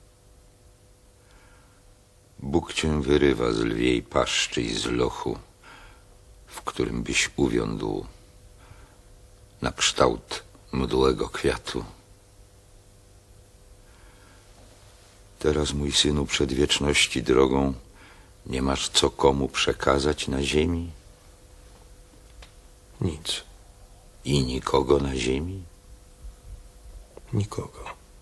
Bóg cię wyrywa z lwiej paszczy i z lochu, w którym byś uwiądł na kształt mdłego kwiatu. Teraz, mój synu, przed wieczności drogą nie masz co komu przekazać na ziemi? Nic. I nikogo na ziemi? Nikogo.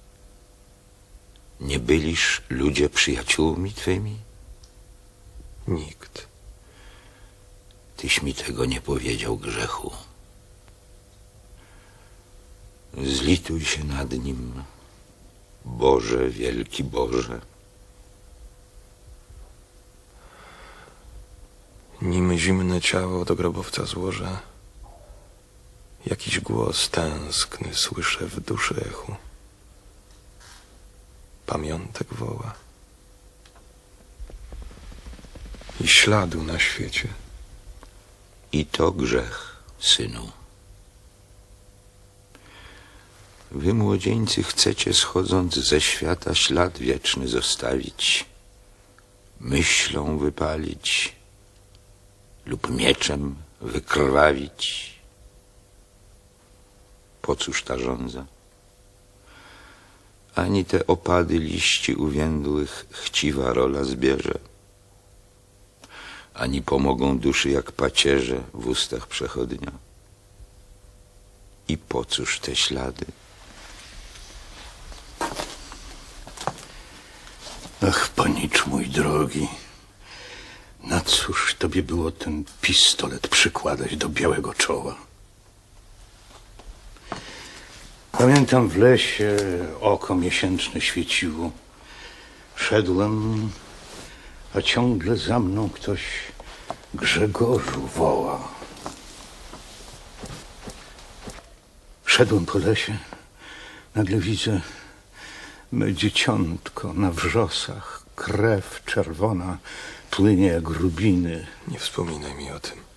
Nie byliż ludzie przyjaciółmi twymi? Nikt. Tyś mi tego nie powiedział, grzechu. Zlituj się nad nim, Boże, wielki Boże. Nim zimne ciało do grobowca złożę, jakiś głos tęskny słyszę w duszy echu. Pamiątek woła. I śladu na świecie. I to grzech, synu. Wy, młodzieńcy, chcecie, schodząc ze świata, ślad wieczny zostawić, myślą wypalić lub mieczem wykrwawić. Po cóż ta żądza? ani te opady liści uwiędłych chciwa rola zbierze, ani pomogą duszy jak pacierze w ustach przechodnia. I po cóż te ślady? Ach, panicz mój drogi, na cóż tobie było ten pistolet przykładać do białego czoła? Pamiętam, w lesie oko miesięczne świeciło. Szedłem, a ciągle za mną ktoś Grzegorzu woła. Szedłem po lesie, nagle widzę me dzieciątko na wrzosach, krew czerwona płynie jak rubiny. Nie wspominaj mi o tym.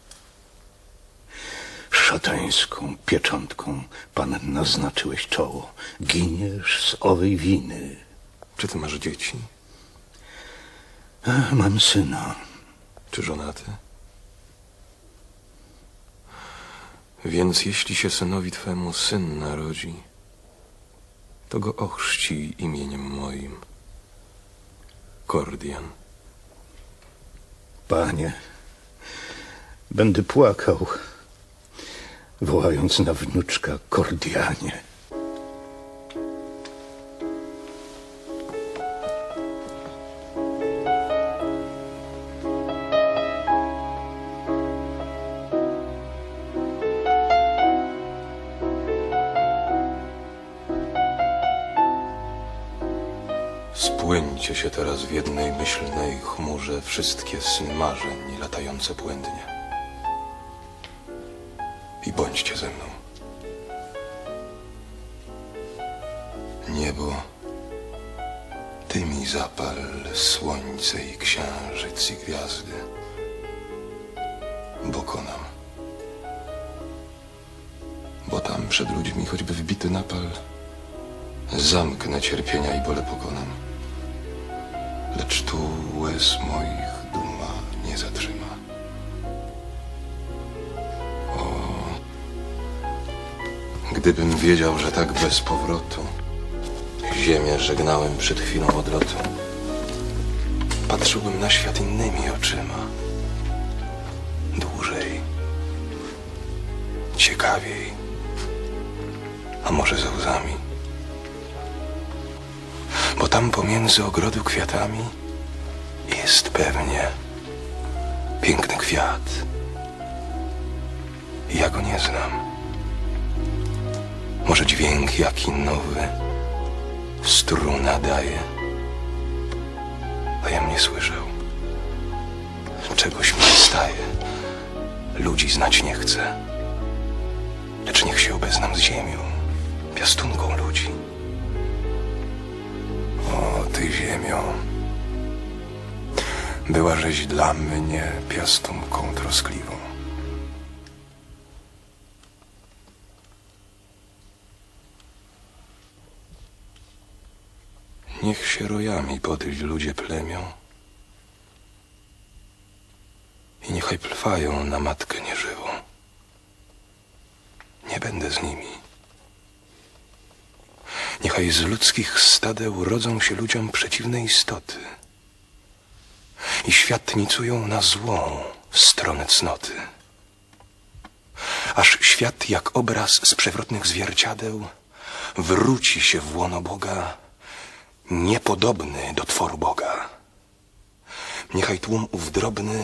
Szatańską pieczątką Pan naznaczyłeś czoło. Giniesz z owej winy. Czy ty masz dzieci? A, mam syna. Czy żonaty? Więc jeśli się synowi twemu syn narodzi, to go ochrzci imieniem moim. Kordian. Panie, będę płakał, wołając na wnuczka Kordianie. Spłyńcie się teraz w jednej myślnej chmurze wszystkie sny marzeń latające błędnie. I bądźcie ze mną. Niebo, ty mi zapal słońce i księżyc i gwiazdy, bo konam. Bo tam przed ludźmi choćby wbity napal, zamknę cierpienia i bole pokonam. Lecz tu łez moich duma nie zatrzyma. O, gdybym wiedział, że tak bez powrotu ziemię żegnałem przed chwilą odlotu, patrzyłbym na świat innymi oczyma. Dłużej, ciekawiej, a może ze łzami. Bo tam pomiędzy ogrodu kwiatami jest pewnie piękny kwiat. Ja go nie znam. Może dźwięk jaki nowy struna daje, a ja mnie słyszał. Czegoś mi staje, ludzi znać nie chcę, lecz niech się obeznam z ziemią, piastunką ludzi. O, ty ziemio, byłażeś dla mnie piastunką troskliwą. Niech się rojami potyć ludzie plemią i niechaj plwają na matkę nieżywą. Nie będę z nimi. Niechaj z ludzkich stadeł rodzą się ludziom przeciwne istoty i światnicują na złą stronę cnoty. Aż świat jak obraz z przewrotnych zwierciadeł wróci się w łono Boga, niepodobny do tworu Boga. Niechaj tłum ów drobny,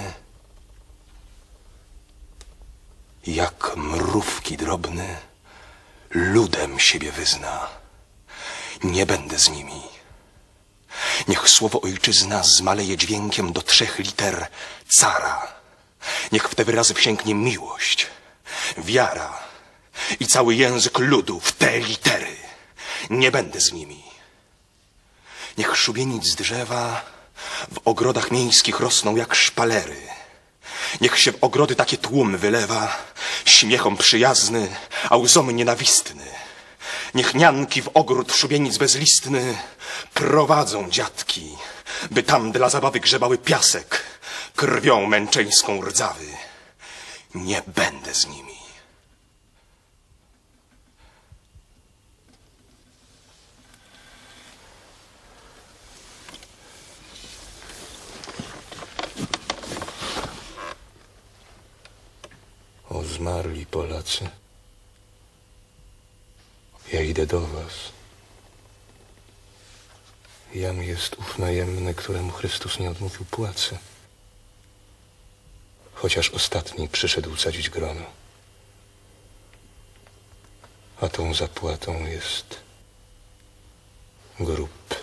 jak mrówki drobny, ludem siebie wyzna. Nie będę z nimi. Niech słowo ojczyzna zmaleje dźwiękiem do trzech liter cara. Niech w te wyrazy wsięknie miłość, wiara i cały język ludu w te litery. Nie będę z nimi. Niech szubienic z drzewa w ogrodach miejskich rosną jak szpalery. Niech się w ogrody takie tłum wylewa, śmiechom przyjazny, a łzom nienawistny. Niech nianki w ogród szubienic bezlistny prowadzą dziadki, by tam dla zabawy grzebały piasek, krwią męczeńską rdzawy. Nie będę z nimi. zmarli Polacy. Ja idę do was. Jam jest ów najemny, któremu Chrystus nie odmówił płacy. Chociaż ostatni przyszedł sadzić grono. A tą zapłatą jest grób.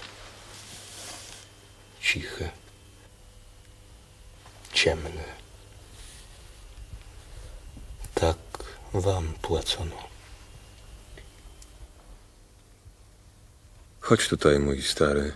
Cichy. Ciemny. Tak wam płacono. Chodź tutaj, mój stary.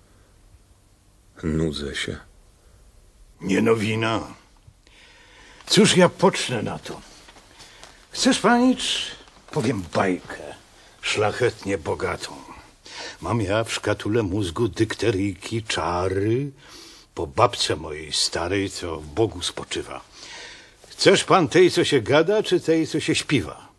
Nudzę się. Nie nowina. Cóż ja pocznę na to? Chcesz panicz? Powiem bajkę. Szlachetnie bogatą. Mam ja w szkatule mózgu dykteryjki, czary. Po babce mojej starej, co w Bogu spoczywa. Chcesz pan tej, co się gada, czy tej, co się śpiwa?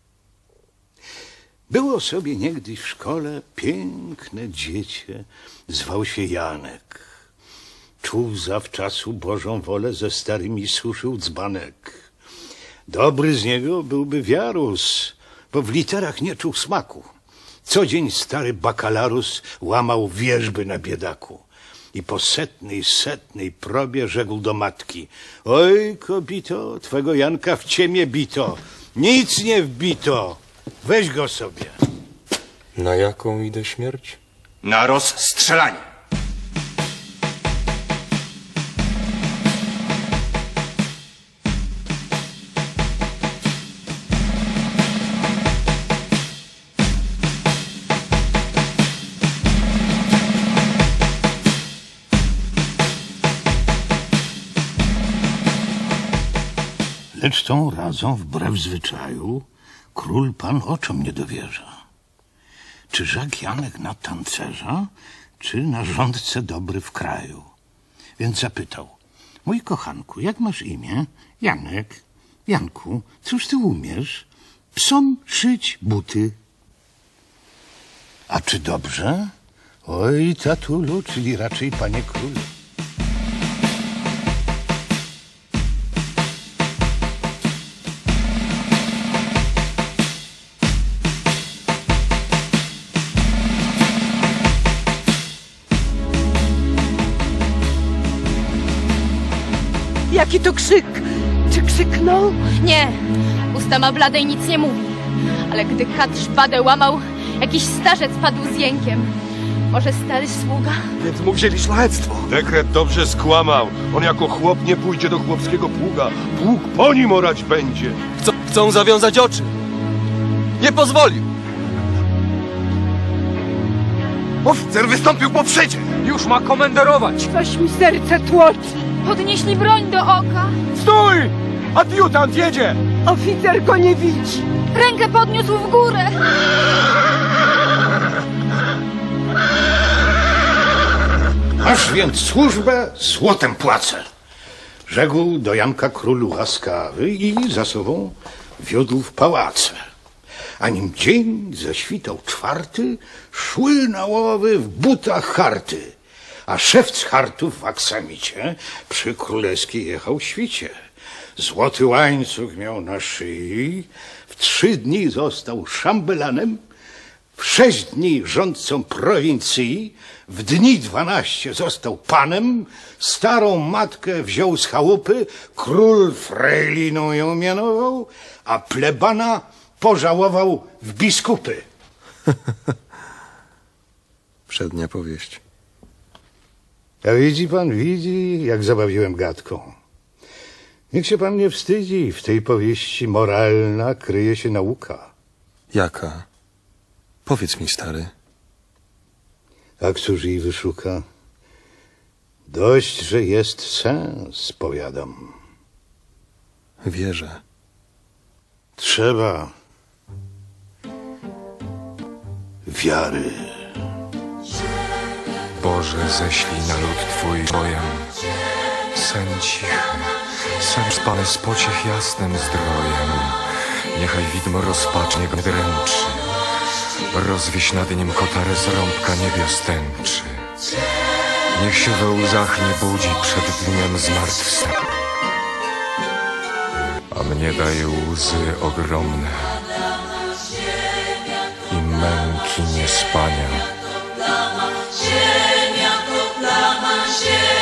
Było sobie niegdyś w szkole piękne dziecię, zwał się Janek. Czuł zawczasu Bożą wolę, ze starymi suszył dzbanek. Dobry z niego byłby wiarus, bo w literach nie czuł smaku. Co dzień stary bakalarus łamał wierzby na biedaku. I po setnej, setnej probie rzekł do matki: oj, kobito, twego Janka w ciemię bito, nic nie wbito, weź go sobie. Na jaką idę śmierć? Na rozstrzelanie. Lecz tą razą, wbrew zwyczaju, król pan oczom nie dowierza. Czy rzekł Janek na tancerza, czy na rządcę dobry w kraju? Więc zapytał: mój kochanku, jak masz imię? Janek. Janku, cóż ty umiesz? Psom szyć buty. A czy dobrze? Oj, tatulu, czyli raczej panie królu. Jaki to krzyk? Czy krzyknął? Nie, usta ma blade i nic nie mówi. Ale gdy kat szpadę łamał, jakiś starzec padł z jękiem. Może stary sługa? Więc mu wzięli szlachectwo. Dekret dobrze skłamał. On jako chłop nie pójdzie do chłopskiego pługa. Pług po nim orać będzie. Chcą, chcą zawiązać oczy. Nie pozwolił. Oficer wystąpił po przecie. Już ma komenderować. Coś mi serce tłoczy. Podnieśli broń do oka. Stój! Adiutant jedzie! Oficer go nie widzi. Rękę podniósł w górę. Masz więc służbę, złotem płacę. Rzekł do Janka król łaskawy i za sobą wiódł w pałace. A nim dzień zaświtał czwarty, szły na łowy w butach harty. A szewc hartów w aksamicie przy królewskiej jechał świcie. Złoty łańcuch miał na szyi, w trzy dni został szambelanem, w sześć dni rządcą prowincji, w dni dwanaście został panem, starą matkę wziął z chałupy, król frejliną ją mianował, a plebana pożałował w biskupy. Przednia powieść. A widzi pan, widzi, jak zabawiłem gadką. Niech się pan nie wstydzi, w tej powieści moralna kryje się nauka. Jaka? Powiedz mi, stary. A któż jej wyszuka? Dość, że jest sens, powiadam. Wierzę. Trzeba wiary. Boże, ześlij na lud Twój bojem sen cichy, sen spany z pociech jasnym zdrojem. Niechaj widmo rozpacznie go dręczy, rozwieś nad nim kotarę z rąbka niebios tęczy. Niech się we łzach nie budzi przed dniem zmartwychwstania, a mnie daje łzy ogromne i męki niespania. Ziemia to plama, ziemia.